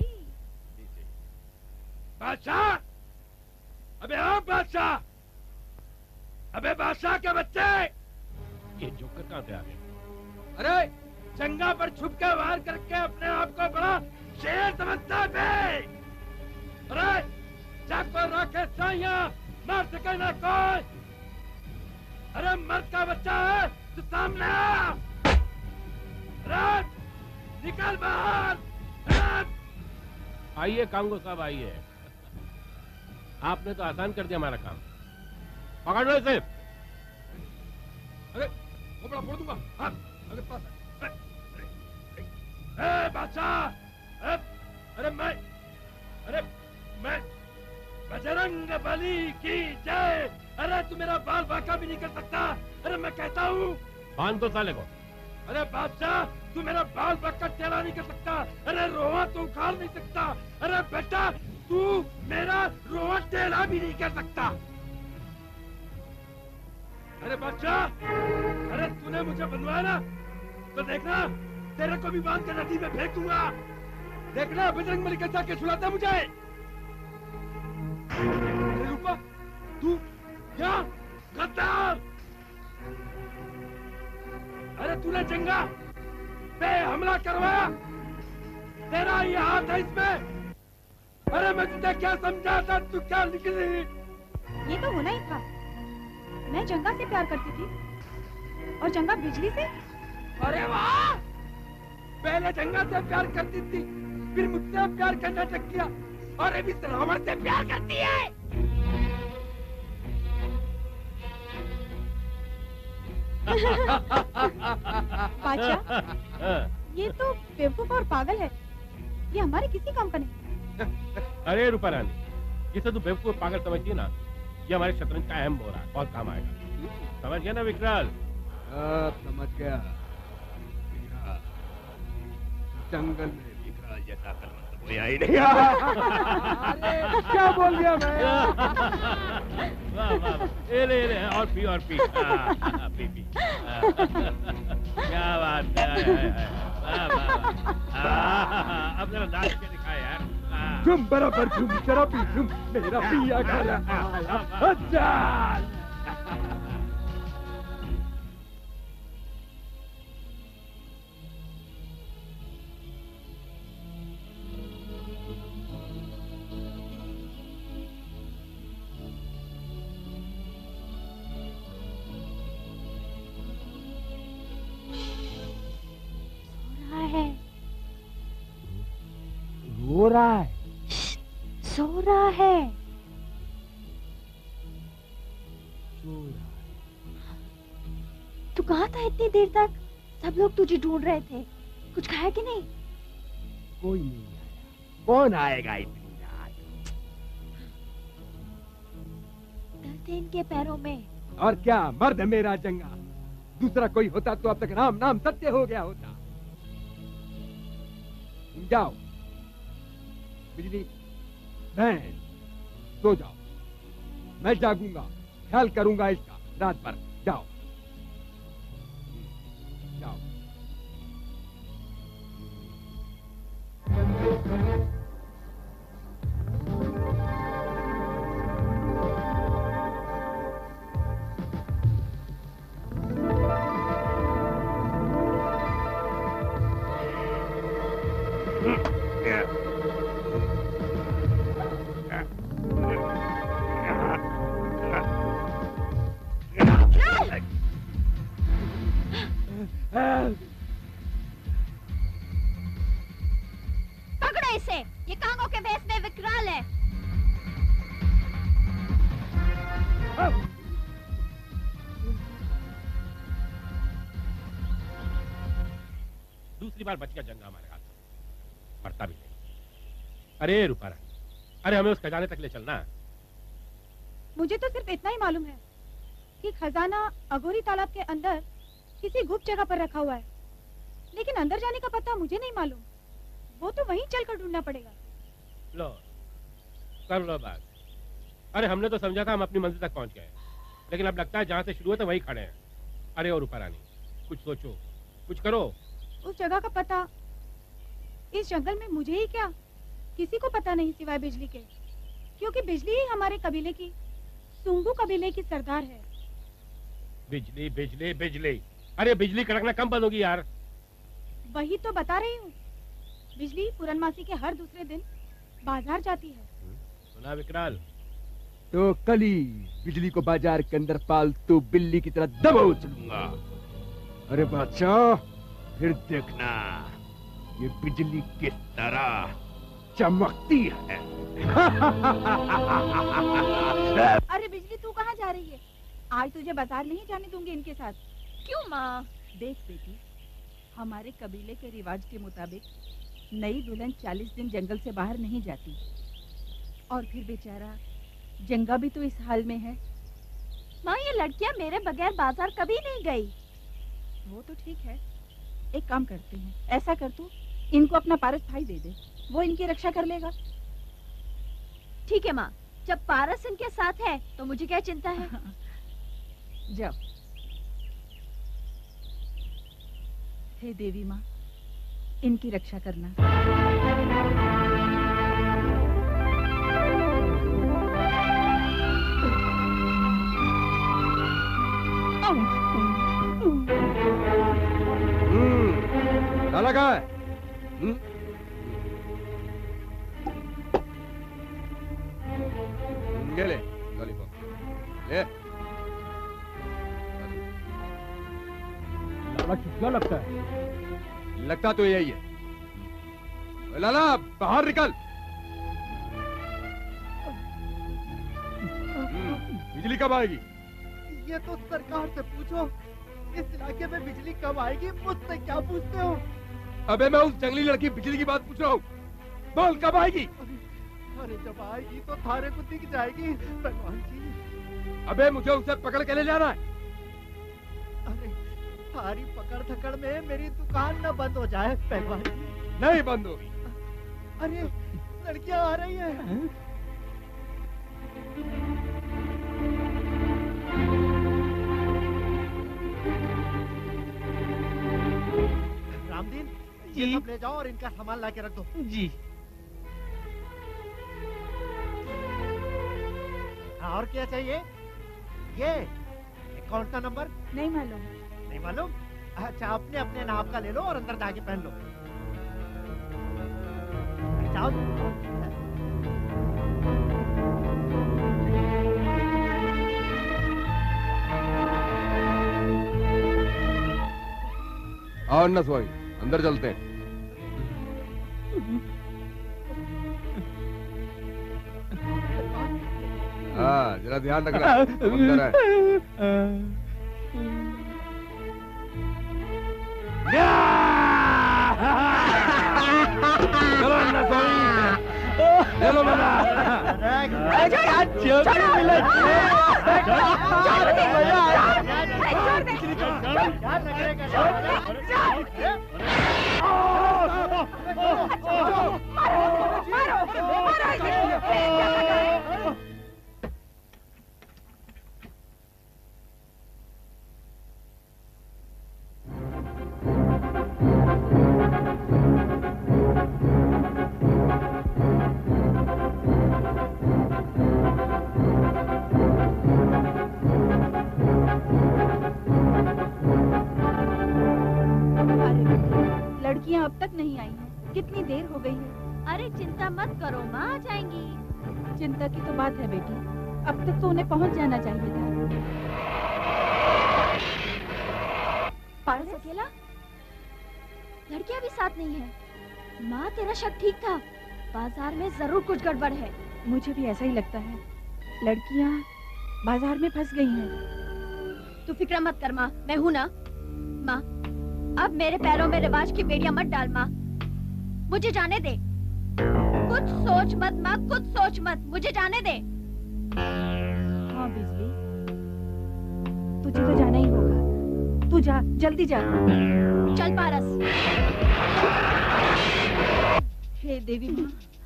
बादशाह, अबे हाँ बादशाह, अबे बादशाह के बच्चे, ये जोकर कहाँ से आ गए? अरे जंगा पर छुप के वार करके अपने आप को बड़ा शेर समझता है बे। अरे जाग पर रखे साइया, मार सके ना कोई। अरे मर्द का बच्चा है तो सामने आ। अरे निकल बाहर। आइए कांगो साहब आइए, आपने तो आसान कर दिया हमारा काम। पकड़ लो इसे। अरे वो बड़ा फोड़ दूंगा हाथ अगर पास है। ए बादशाह, अरे मैं, अरे मैं बजरंग बली की जय। अरे तू मेरा बाल बांका भी नहीं कर सकता। अरे मैं कहता हूँ बांध दो साले को। अरे बादशाह तू मेरा बाल बांका टेढ़ा नहीं कर सकता। अरे रोआ तो उखाड़ नहीं सकता। अरे बेटा तू मेरा रोआ टेढ़ा भी नहीं कर सकता। अरे बादशाह, अरे तूने मुझे बनवाया ना, तो देखना तेरे को भी बांध के नदी में फेंक दूंगा। देखना बजरंग बली कैसा के छुड़ाता मुझे। अरे रूपा, तू क्या गद्दार। अरे तूने जंगा पे हमला करवाया, तेरा ये हाथ है इसमें। अरे मैं तुझे क्या समझा था, तू क्या निकली। ये तो होना ही था। मैं जंगा से प्यार करती थी और जंगा बिजली से। अरे वाह, पहले जंगा से प्यार करती थी, फिर मुझसे प्यार करना चक किया और अभी रावण से प्यार करती है। बादशाह, ये तो बेवकूफ और पागल है। ये हमारे किसी काम का नहीं। अरे रूपा रानी, जिसे तू बेवकूफ पागल समझती है ना, ये हमारे शतरंज का अहम बोरा है, बहुत काम आएगा। समझ गया ना विकराल? समझ गया। जंगल में विकराल जैसा कलमंद कोई आई नहीं। अरे क्या बोल दिया मैं। वाह वाह, ए ले ले और पी और पी। आ, पी पी। आ, क्या बात है। वाह वाह, अब जरा नाच के दिखा यार। तुम बराबर तुम शराबी, तुम मेरा पिया खाना आया। अच्छा रो रहा है, सो रहा है। तू कहाँ था इतनी देर तक? सब लोग तुझे ढूंढ रहे थे। कुछ खाया कि नहीं? कोई नहीं आया। कौन आएगा इतनी रात? दर्द है इनके पैरों में। और क्या मर्द है मेरा जंगा। दूसरा कोई होता तो अब तक राम नाम सत्य हो गया होता। जाओ बिजली बहन, सो जाओ। मैं जागूंगा, ख्याल करूंगा इसका रात भर। जाओ जाओ। पकड़ो इसे, ये कांगो के भेष में विकराल है। दूसरी बार बच गया जंगा हमारे हाथ, मरता भी नहीं। अरे रूपा रानी, अरे हमें उस खजाने तक ले चलना। मुझे तो सिर्फ इतना ही मालूम है कि खजाना अघोरी तालाब के अंदर किसी गुप्त जगह पर रखा हुआ है, लेकिन अंदर जाने का पता मुझे नहीं मालूम। वो तो वहीं चलकर ढूंढना पड़ेगा। लो कर लो बात। अरे हमने तो समझा था हम अपनी मंजिल तक पहुंच गए, लेकिन अब लगता है जहाँ से शुरू हुआ था वहीं खड़े हैं। अरे और रूपा रानी, कुछ सोचो, कुछ करो। उस जगह का पता इस जंगल में मुझे ही क्या, किसी को पता नहीं सिवाय बिजली के, क्योंकि बिजली ही हमारे कबीले की, सुंगू कबीले की सरदार है। बिजली बिजली बिजली, अरे बिजली कड़कना कम बंद होगी यार। वही तो बता रही हूँ, बिजली पूरनमासी के हर दूसरे दिन बाजार जाती है। सुना विकराल? तो कल ही बिजली को बाजार के अंदर पालतू बिल्ली की तरह दबोच लूंगा। अरे बादशाह, फिर देखना ये बिजली किस तरह चमकती है। अरे बिजली, तू कहाँ जा रही है? आज तुझे बाजार नहीं जाने दूंगी इनके साथ। क्यों माँ? देख बेटी, हमारे कबीले के रिवाज के मुताबिक नई दुल्हन चालीस दिन जंगल से बाहर नहीं जाती, और फिर बेचारा जंगा भी तो इस हाल में है। माँ, ये लड़कियाँ मेरे बगैर बाजार कभी नहीं गई। वो तो ठीक है, एक काम करते हैं, ऐसा कर तू इनको अपना पारस भाई दे दे, वो इनकी रक्षा कर लेगा। ठीक है माँ, जब पारस इनके साथ है तो मुझे क्या चिंता है। जाओ। हे देवी माँ, इनकी रक्षा करना। लाला कहाँ है? हम्म? ये ले लॉलीपॉप ले। लाला कितना लगता है? लगता तो यही है। लाला बाहर निकल। बिजली कब आएगी? ये तो सरकार से पूछो। इस इलाके में बिजली कब आएगी, मुझसे क्या पूछते हो? अबे मैं उस जंगली लड़की बिजली की बात पूछ रहा हूँ। बोल कब आएगी? अरे जब आएगी तो थारे को दिख जाएगी भगवान जी। अबे मुझे उसे पकड़ के ले जाना है। अरे थारी पकड़ धकड़ में मेरी दुकान न बंद हो जाए भगवान जी। नहीं बंद होगी। अरे लड़कियां आ रही हैं। रामदीन, ये सब ले जाओ और इनका सामान ला के रख दो। जी। और क्या चाहिए? ये अकाउंट का नंबर नहीं मालूम। नहीं मालूम? अच्छा, अपने अपने नाप का ले लो और अंदर जाके पहन लो। जाओ। और न सोई, अंदर चलते हैं। हाँ, जरा ध्यान रखना, अंदर है। चलो न सोई, चलो बना। लड़कियां अब तक नहीं आई हैं, कितनी देर हो गई है। अरे चिंता मत करो माँ, आ जाएंगी। चिंता की तो बात है बेटी, अब तक तो उन्हें पहुंच जाना चाहिए था। पारस अकेला? लड़कियां भी साथ नहीं है। माँ, तेरा शक ठीक था, बाजार में जरूर कुछ गड़बड़ है। मुझे भी ऐसा ही लगता है, लड़कियां बाजार में फंस गई हैं। तू फिक्र मत कर माँ, मैं हूँ ना। माँ, अब मेरे पैरों में रिवाज की बेड़ियां मत डाल माँ, मुझे जाने दे। कुछ कुछ सोच मत माँ, कुछ सोच मत, मुझे जाने दे। हाँ बिजली, तुझे तो जाना ही होगा। तू जा, जल्दी जा। चल पारस। हे देवी माँ।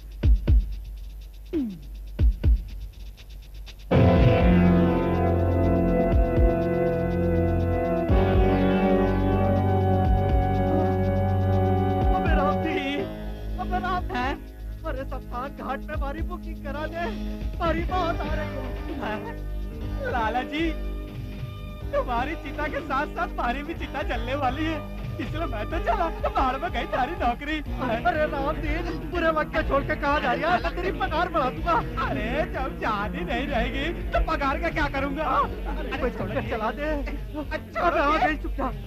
अरे शमशान घाट में हमारी बुकिंग करा दे, हमारी मौत आ रही है। लाला जी, तुम्हारी चिता के साथ साथ हमारी भी चिता चलने वाली है, इसलिए मैं तो चला बाहर में गई सारी नौकरी। अरे राम दीन, पूरे वक्त के छोड़ के कहाँ जा रही है? मैं तेरी पगार बढ़ा दूंगा। अरे जब जान ही नहीं रहेगी तो पगार का क्या करूंगा? अरे कोई चक्कर चला दे। अच्छा रहा गई, चुप जा।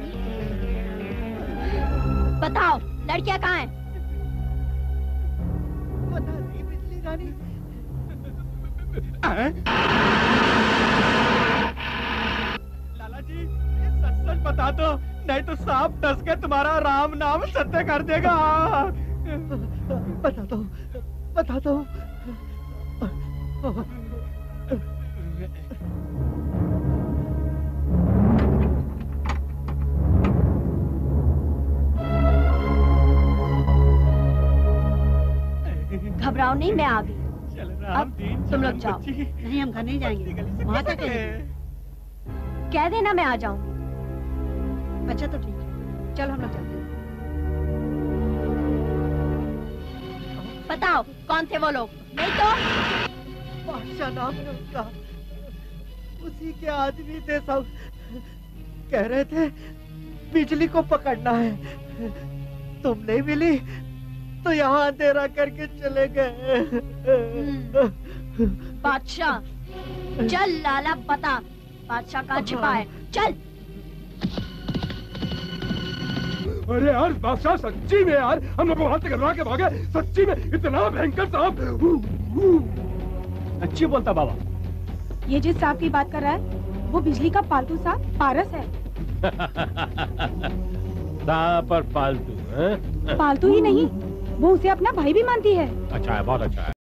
बताओ लड़कियां कहाँ हैं? बता रही बिजली रानी। लाला जी, सच सच बता दो, नहीं तो सांप डस के तुम्हारा राम नाम सत्य कर देगा। बता दो, बता दो। घबराओ नहीं, मैं आ गई। अब तुम लोग जाओ। नहीं, हम घर नहीं जाएंगे। वहाँ तक कह देना मैं आ जाऊंगी। अच्छा तो ठीक है, चलो हम लोग चलते हैं। बताओ कौन थे वो लोग? नहीं तो बादशाह नाम है उसका, उसी के आदमी थे सब। कह रहे थे बिजली को पकड़ना है, तुम नहीं मिली तो यहाँ अंधेरा करके चले गए। बादशाह, चल लाला बता, बादशाह कहाँ छिपा है? चल। अरे यार बादशाह, सच्ची में यार हम लोग वहां से करवा के भागे, सच्ची में इतना भयंकर सांप। अच्छी बोलता बाबा। ये जिस सांप की बात कर रहा है वो बिजली का पालतू सांप पारस है। सांप और पालतू है? पालतू ही नहीं, वो उसे अपना भाई भी मानती है। अच्छा है, बहुत अच्छा है।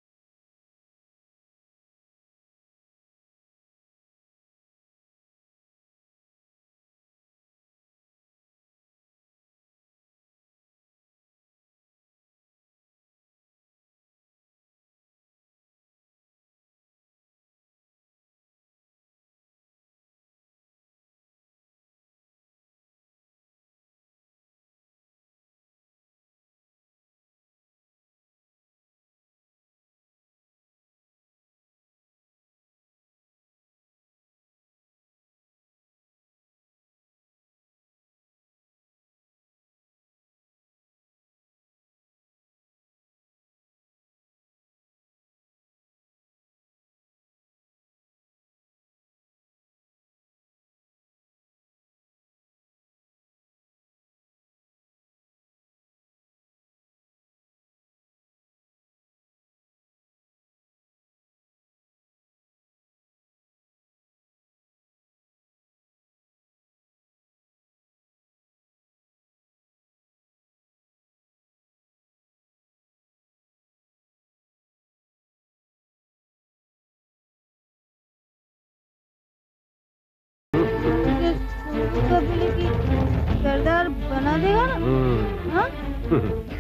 सरदार बना देगा ना? हाँ?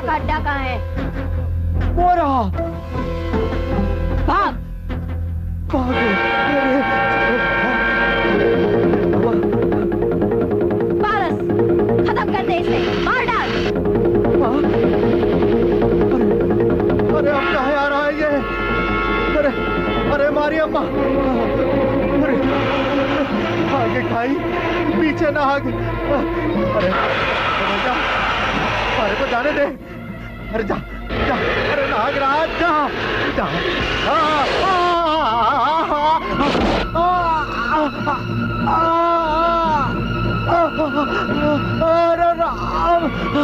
का अड्डा कहाँ है? वो रहा। भाग। भाग। पारस, खत्म कर दे इसे, मार डाल। अरे अब कहाँ आ रहा है ये? अरे अरे मारी अम्मा। अरे आगे खाई, पीछे ना आगे। अरे अरे जा, अरे को जाने दे। अरे जा जा, अरे नागराज जा जा। आ, आ, आ, अरे राम।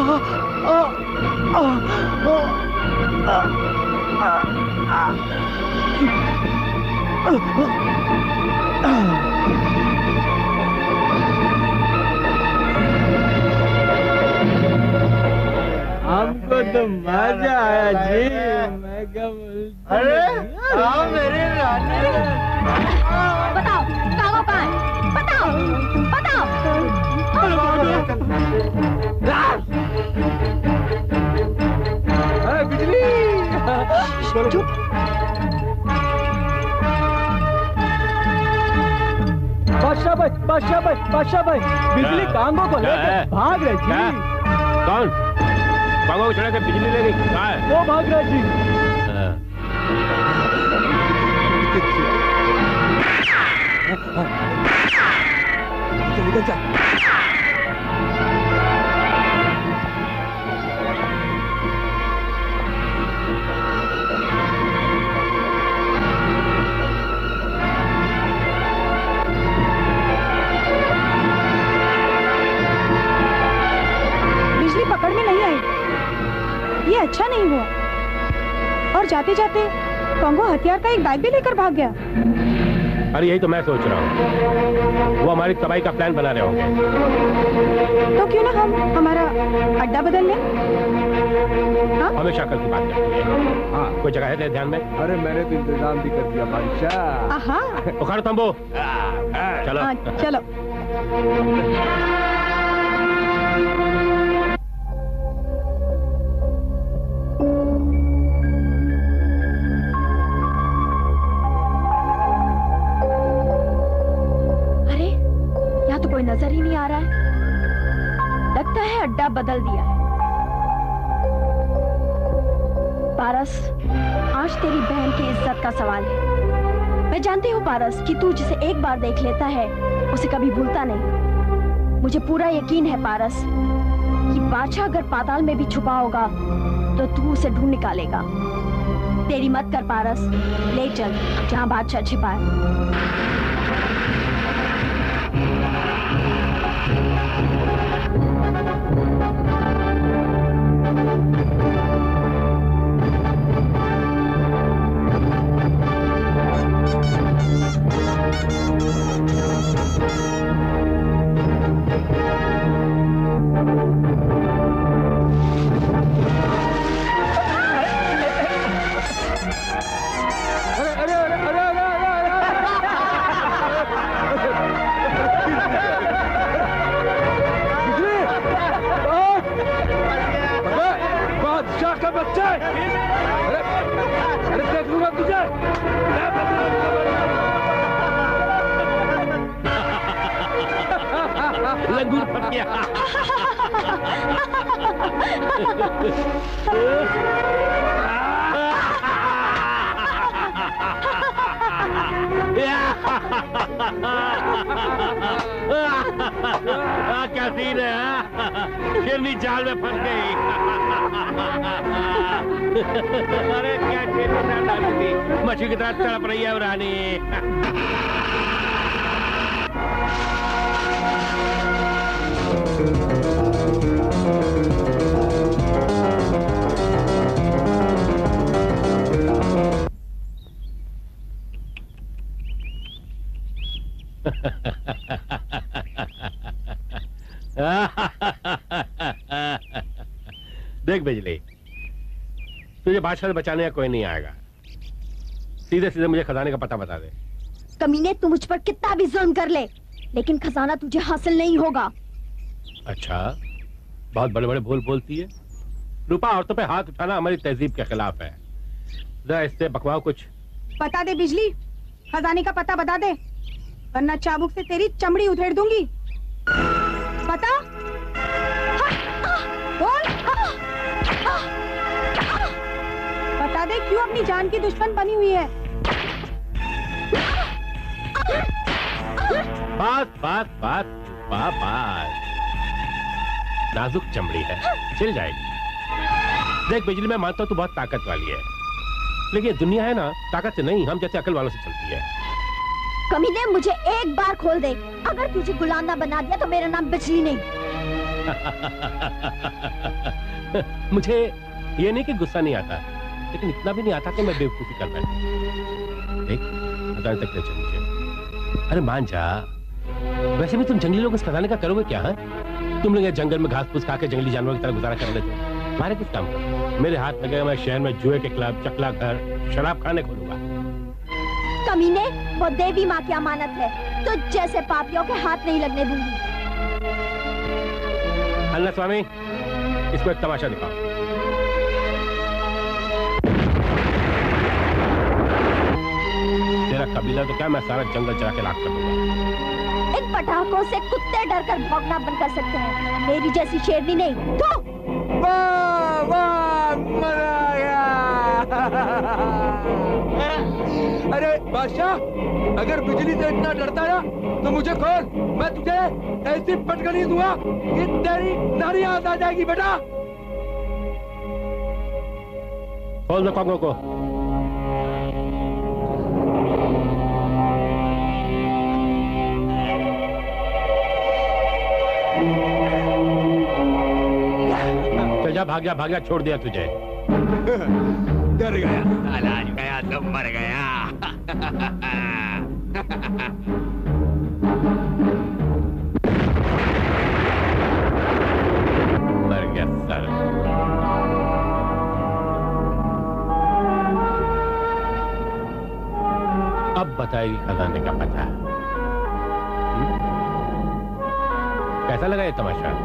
हमको तो मजा आया जी। मैं क्या बोलता? अरे हाँ मेरी रानी। बताओ कागो कहाँ है? बताओ बताओ। अरे बिजली। चुप। बादशाह भाई, बादशाह भाई, बादशाह भाई, बिजली कांगो को लेकर भाग रही थी। कौन? कांगो को छोड़ के बिजली ले गई? कहाँ है? वो भाग रही थी। चल इधर चल। पकड़ में नहीं आई, ये अच्छा नहीं हुआ। और जाते जाते कांगो हथियार का एक बैग भी लेकर भाग गया। अरे यही तो मैं सोच रहा हूँ, वो हमारी तबाही का प्लान बना रहे होंगे। तो क्यों ना हम हमारा अड्डा बदल लें? हाँ? हमेशा कल की बात करते हैं। हाँ, कोई जगह है तेरे ध्यान में? अरे मैंने तो इंतजाम भी कर दिया बादशाह। हाँ। उखाड़ो तंबू। चलो। हाँ, चलो। कोई नजर ही नहीं आ रहा है। लगता है अड्डा बदल दिया है। पारस, आज तेरी बहन की इज्जत का सवाल है। मैं जानती हूँ पारस कि तू जिसे एक बार देख लेता है उसे कभी भूलता नहीं। मुझे पूरा यकीन है पारस कि बादशाह अगर पाताल में भी छुपा होगा तो तू उसे ढूंढ निकालेगा। तेरी मत कर पारस, ले चल जहाँ बादशाह छिपा है। लंगूर फट गया। क्या सीन है? शेरनी जाल में फंस गई। अरे क्या शेरनी डाली थी, मछली की तरह तड़प रही है रानी। देख बिजली, तुझे बादशाह से बचाने का कोई नहीं आएगा। सीधे सीधे मुझे खजाने का पता बता दे। कमीने, तू मुझ पर कितना भी जुल्म कर ले, लेकिन खजाना तुझे हासिल नहीं होगा। अच्छा, बहुत बड़े बड़े बोल बोलती है। रूपा, औरतों पे हाथ उठाना हमारी तहजीब के खिलाफ है। जरा इससे बकवाओ कुछ। बता दे बिजली, खजाने का पता बता दे, वरना चाबुक से तेरी चमड़ी उधेड़ दूंगी। बता। बोल। बता दे क्यों अपनी जान की दुश्मन बनी हुई है। बात बात बात बात बात नाजुक चमड़ी है, चल जाएगी। देख बिजली, मैं मानता हूँ तू बहुत ताकत वाली है, लेकिन ये दुनिया है ना, ताकत से नहीं, हम जैसे अकल वालों से चलती है। कमीने, मुझे एक बार खोल दे, अगर तुझे गुलाम ना बना दिया तो मेरा नाम बिजली नहीं। मुझे ये नहीं कि गुस्सा नहीं आता, लेकिन इतना भी नहीं आता कि मैं बेवकूफी कर बैठूं। देख, खजाने तक ले चल मुझे। अरे मान जा, वैसे भी तुम जंगली लोग इस खजाने का करोगे क्या? है तुम लोग जंगल में घास फूस खा के जंगली जानवरों की तरह गुजारा कर लेते हो। हमारे किस काम का? मेरे हाथ लगेगा, मैं शहर में जुए के क्लब, चकला घर, शराब खाने खोलूंगा। कमीने, वो देवी माँ की अमानत है, तो जैसे पापियों के हाथ नहीं लगने दूंगी। अन्ना स्वामी, इसको एक तमाशा दिखाओ। तेरा कबीला तो क्या, मैं सारा जंगल चला के लाख कर दूंगा। इन पटाखों से कुत्ते डरकर भौंकना बंद कर सकते हैं, मेरी जैसी शेरनी नहीं। तो वाह वाह, मजा गया। अरे बादशाह, अगर बिजली से इतना डरता ना तो मुझे खोल, मैं तुझे ऐसी पटकनी दूंगा कि तेरी नारी याद आ जाएगी। बेटा खोल दो कांगो को। जा, भाग जा, भाग जा, छोड़ दिया तुझे। डर गया साला, आज गया तो मर गया। मर गया सर। अब बताएगी खजाने का पता। हुँ? कैसा लगा ये तमाशा?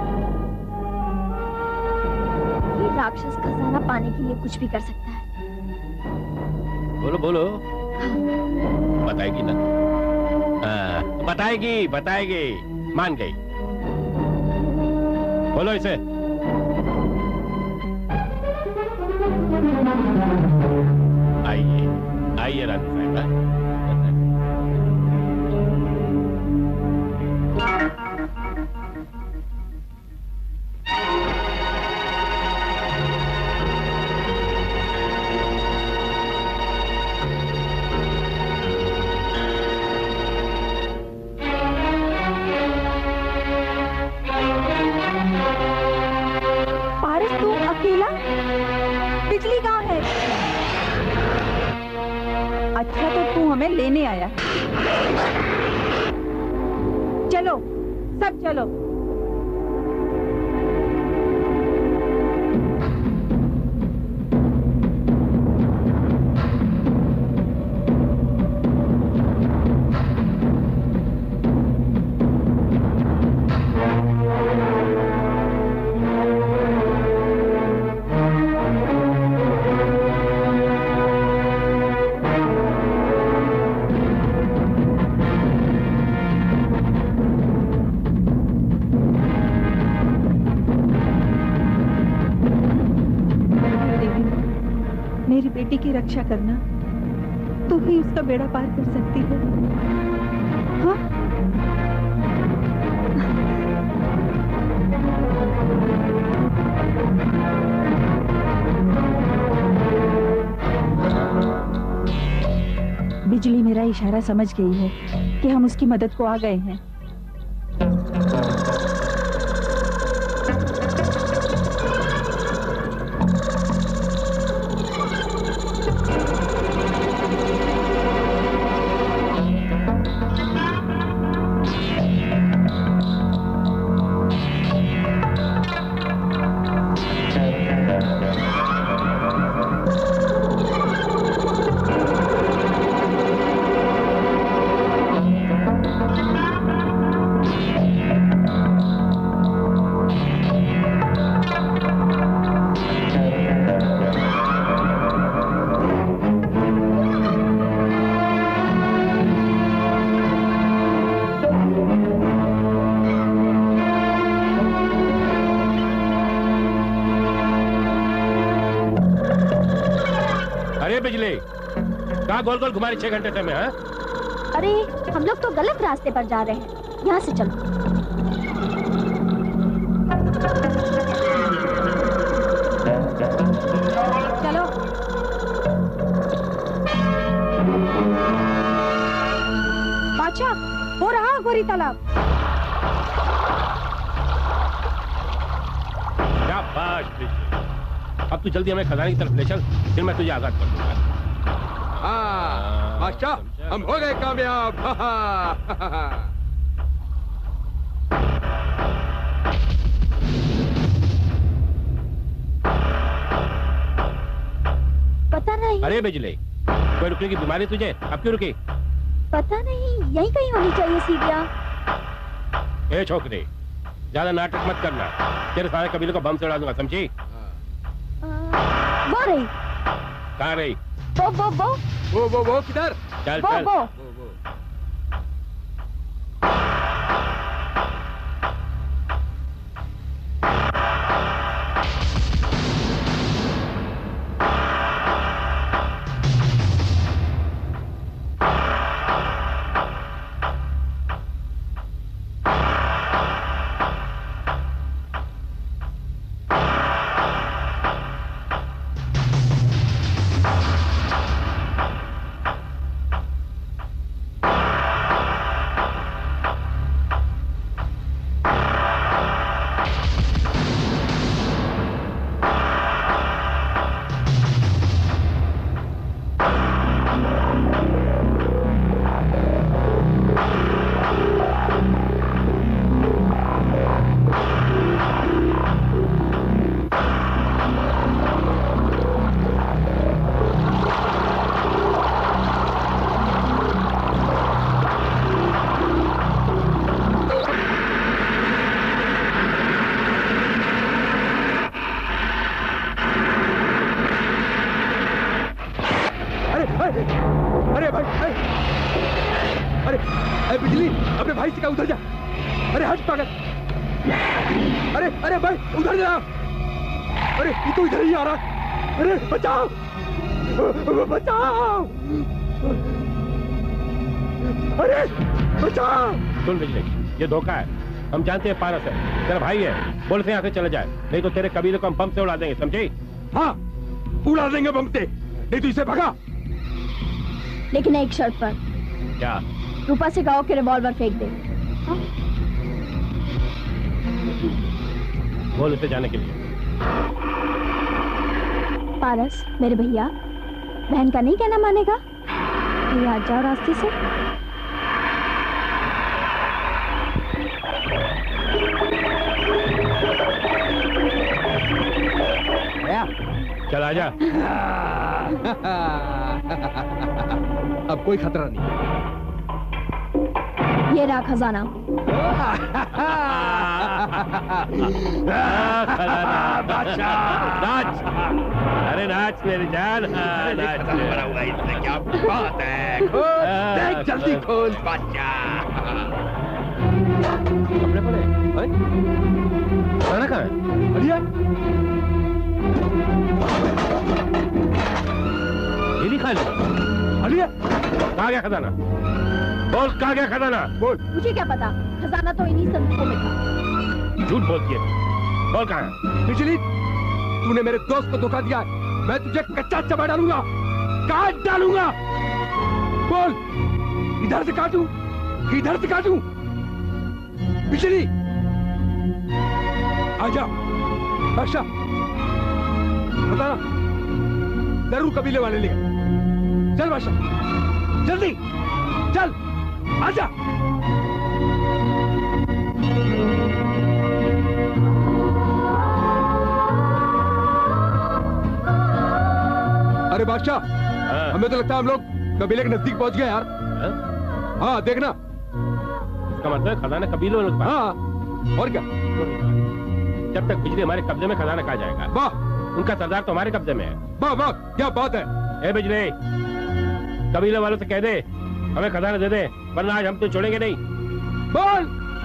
राक्षस खजाना पाने के लिए कुछ भी कर सकता है। बोलो बोलो। बताएगी ना? हाँ, बताएगी बताएगी, मान गई। बोलो इसे। आइए आइए रानी साहिबा। बिजली कहाँ है? अच्छा तो तू हमें लेने आया। चलो सब चलो। मेरी बेटी की रक्षा करना, तू ही उसका बेड़ा पार कर सकती है। हाँ? बिजली मेरा इशारा समझ गई है कि हम उसकी मदद को आ गए हैं। कहाँ गोल गोल घुमा रही छह घंटे से मैं? हाँ? अरे हम लोग तो गलत रास्ते पर जा रहे हैं, यहाँ से चलो। चलो। बादशाह, हो रहा अघोरी तालाब। क्या बात। अब तू जल्दी हमें खजाने की तरफ ले चल, फिर मैं तुझे आजाद कर दूंगा। हाँ बादशाह, हम हो गए कामयाब। पता नहीं। अरे बिजली, कोई रुकने की बीमारी तुझे? अब क्यों रुकी? पता नहीं, यहीं कहीं होनी चाहिए सीढ़ियाँ। ए छोकरी, ज्यादा नाटक मत करना, तेरे सारे कबीले को बम से उड़ा दूंगा, समझी? वो रही। कहाँ रही? वो वो वो वो वो वो किधर? चल वो चल। वो अरे भाई, अरे अरे बिजली, अपने भाई से क्या उधर जा। अरे हट पागल। अरे अरे भाई उधर जा। अरे ये तो इधर ही आ रहा। अरे बचाओ बचाओ। अरे बचाओ। सुन बिजली, ये धोखा है, हम जानते हैं पारस है, तेरा भाई है, बोल से यहाँ से चले जाए, नहीं तो तेरे कबीले को हम बम से उड़ा देंगे, समझे? हाँ उड़ा देंगे बम से, नहीं तो इसे भगा। लेकिन एक शर्त पर। क्या? रूपा से कहो कि रिवॉल्वर फेंक दे। हाँ? बोल उसे जाने के लिए। पारस, मेरे भैया, बहन का नहीं कहना मानेगा? भैया हट जाओ रास्ते से। चल आजा। अब कोई खतरा नहीं। ये रहा खजाना। नाच, अरे नाच मेरी जान, नाच। इससे क्या बात है? देख जल्दी खोल बादशाह। कपड़े पड़े? खाना कहाँ है? अलिया, ये नहीं खा लो। अलिया, कहाँ गया खजाना? बोल कहाँ गया खजाना? बोल। मुझे क्या पता, खजाना तो इन्हीं संदूकों में था। झूठ बोलती है, बोल कहाँ है? बिजली, तूने मेरे दोस्त को धोखा दिया है, मैं तुझे कच्चा चबा डालूंगा, काट डालूंगा। बोल, इधर से काटूं, इधर से काटूं? बिजली, आजा, बादशाह, बताना, जरूर कबीले वाले ले गए। चल बादशाह, जल्दी, चल, आजा। अरे बादशाह, हमें तो लगता है हम लोग कबीले के नजदीक पहुंच गए यार। हाँ देखना। इसका मतलब है खजाना कबीलों में। हाँ, और क्या? जब तक बिजली हमारे कब्जे में, खजाना कहाँ जाएगा? वाह, उनका सरदार तो हमारे कब्जे में है। वाह वाह, क्या बात है। ए बिजली, कबीले वालों से कह दे हमें खजाना दे दे, वरना आज हम तो छोड़ेंगे नहीं। बोल।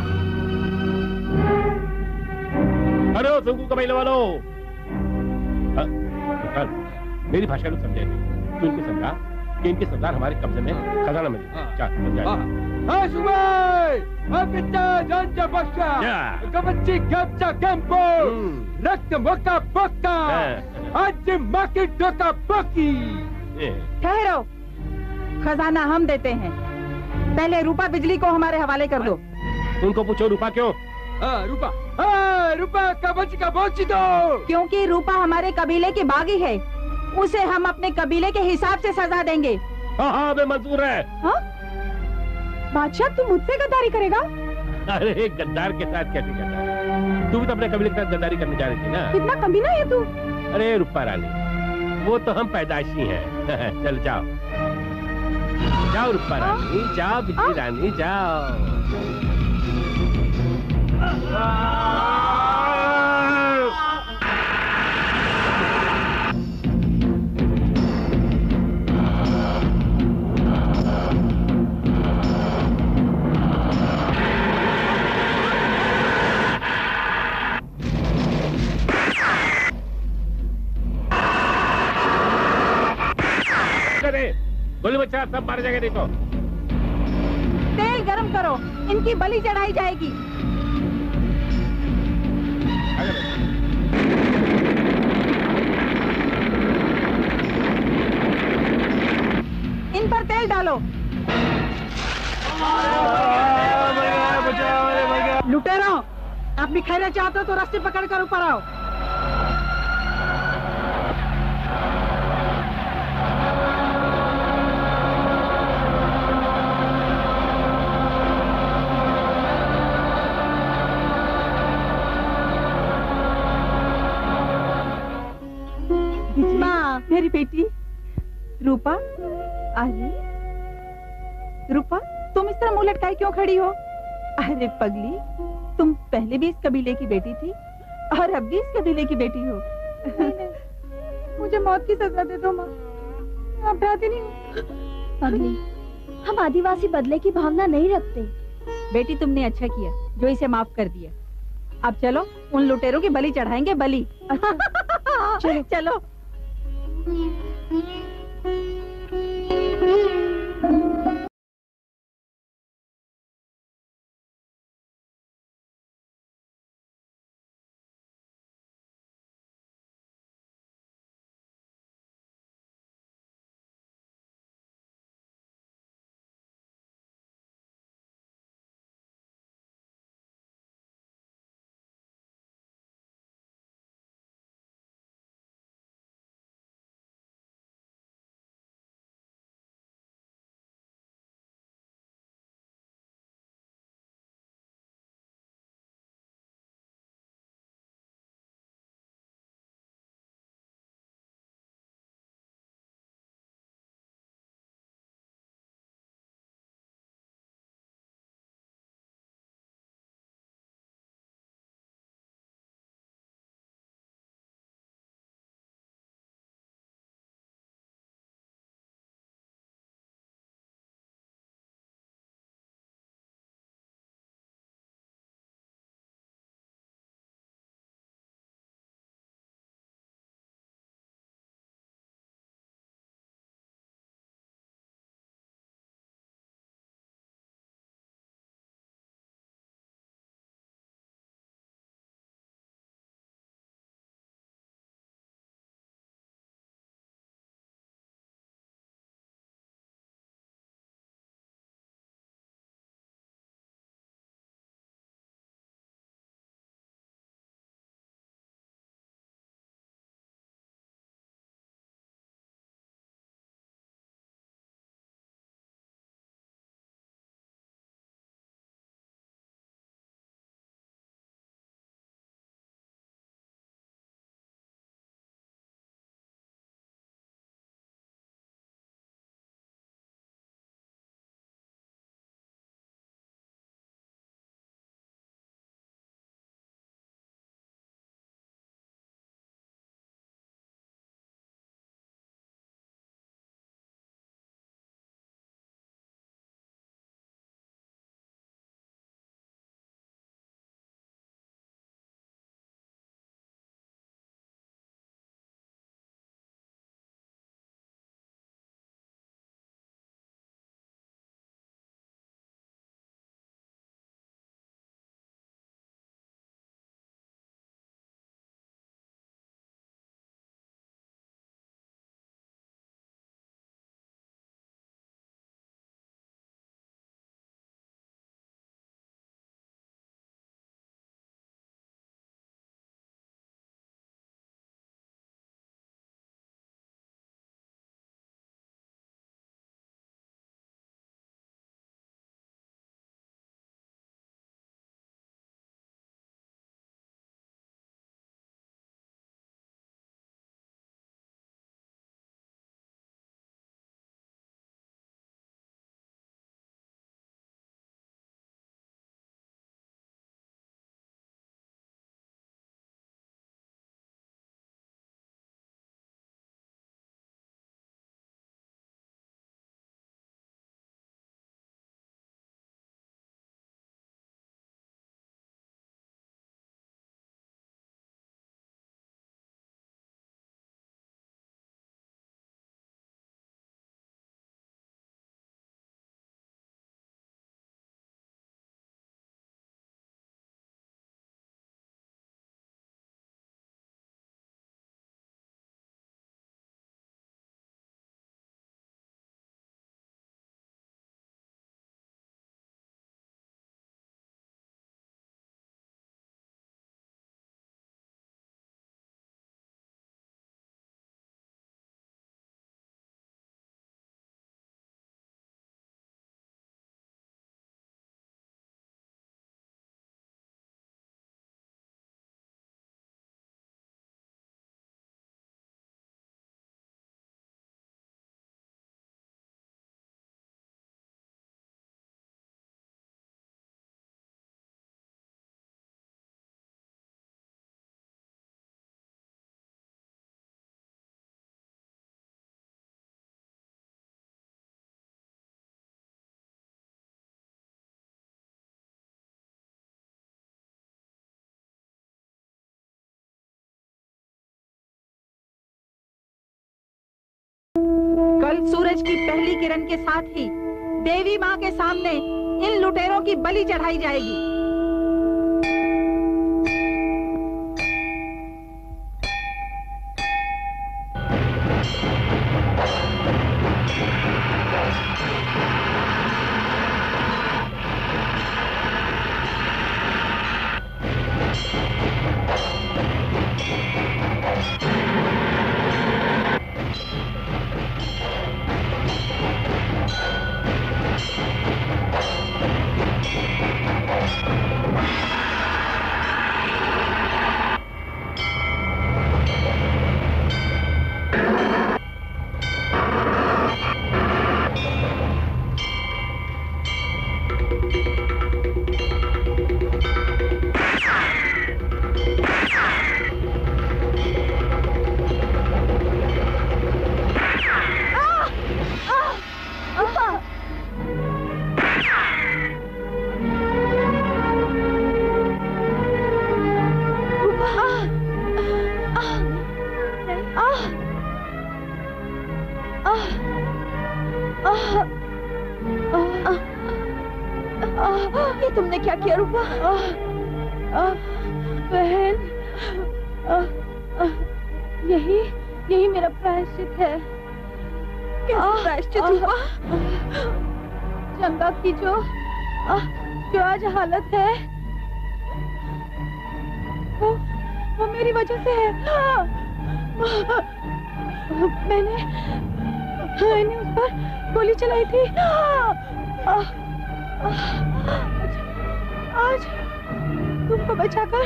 अरे सुंकू कबीले वालों, मेरी भाषा को समझे, तू इनको समझा। कि इनके सरदार हमारे कब्जे में खजाना मिले। चल बन जाए। हाँ सुबह अब इतना जानचा बक्का कबच्ची गप्चा कैंपो रक्त मक्का पक्का आज माकी डोका पक्की। ठहरो, खजाना हम देते हैं, पहले रूपा बिजली को हमारे हवाले कर दो। उनको पूछो रूपा क्यों? हाँ रूपा, हाँ रूपा कबच्ची का बोची दो। क्योंकि रूपा हमारे कबीले की बागी है, उसे हम अपने कबीले के हिसाब से सजा देंगे। हाँ हाँ हमें मंजूर है। हाँ? बादशाह तू मुझसे गद्दारी करेगा? अरे गद्दार के साथ कैसे गद्दारी? तू भी तो अपने कबीले के साथ गद्दारी करने जा रही थी ना? कितना कमीना है तू? अरे रूपा रानी, वो तो हम पैदाइशी हैं। चल जाओ जाओ रूपा रानी, जाओ बिजली रानी, जाओ। गोली बच्चा सब मारे जाएंगे, देखो। तेल गरम करो, इनकी बलि चढ़ाई जाएगी। इन पर तेल डालो। लुटेरो, अपनी खैर चाहते हो तो रास्ते पकड़ कर ऊपर आओ। मेरी बेटी रूपा, अरे रूपा तुम इस तरह मुंह लटकाए क्यों खड़ी हो? अरे पगली, तुम पहले भी इस कबीले की बेटी थी और अब भी इस कबीले की बेटी हो। मुझे मौत की सजा दे दो माँ, मैं अपराधी नहीं हूँ। पगली, हम आदिवासी बदले की भावना नहीं रखते। बेटी तुमने अच्छा किया जो इसे माफ कर दिया। अब चलो उन लुटेरों की बलि चढ़ाएंगे, बलि। अच्छा। चलो, चलो। सूरज की पहली किरण के साथ ही देवी माँ के सामने इन लुटेरों की बलि चढ़ाई जाएगी। ये तुमने क्या किया रूपा? बहन, यही यही मेरा प्रायश्चित है। कैसा प्रायश्चित रूपा? जंगा की जो जो आज हालत है वो वो मेरी वजह से है। मैंने मैंने उस पर गोली चलाई थी। आज तुमको बचाकर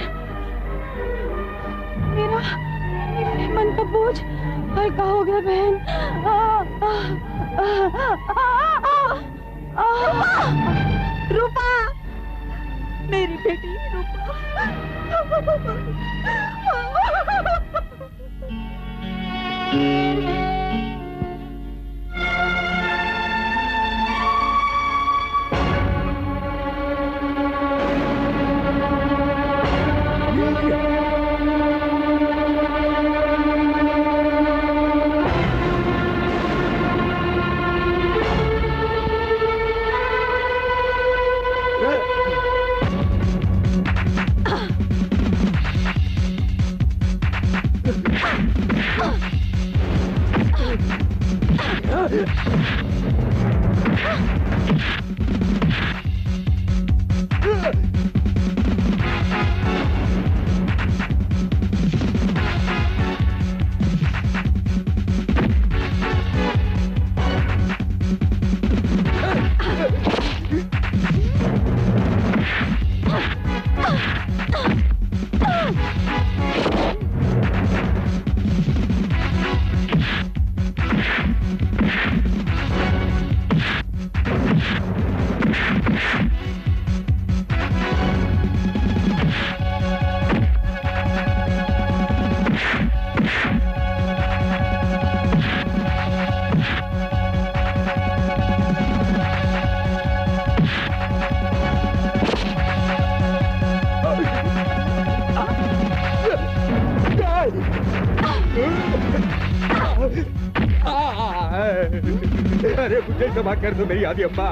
मेरा मेरे मन का बोझ हल्का हो गया बहन। रूपा, मेरी बेटी रूपा। अरे मुझे क्षमा कर दो मेरी आदि अम्मा।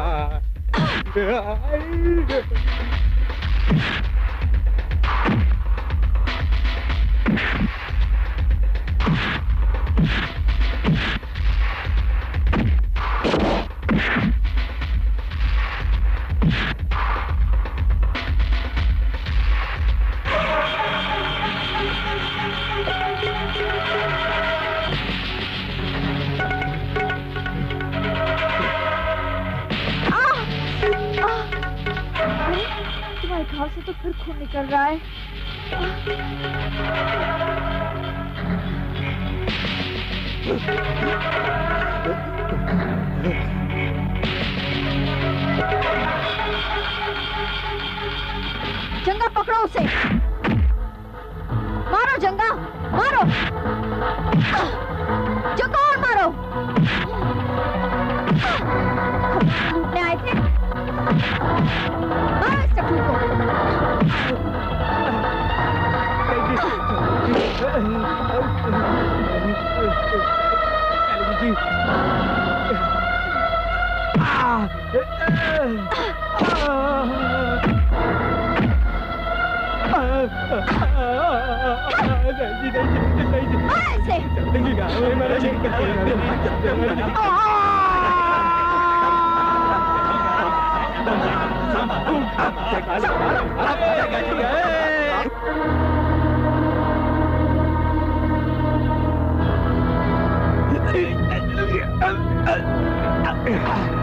घाव से तो फिर खून निकल रहा है। जंगा पकड़ो उसे, मारो जंगा, मारो जंगा और मारो। लूटने आए थे, मारो इस टकलू को। जी ऐसे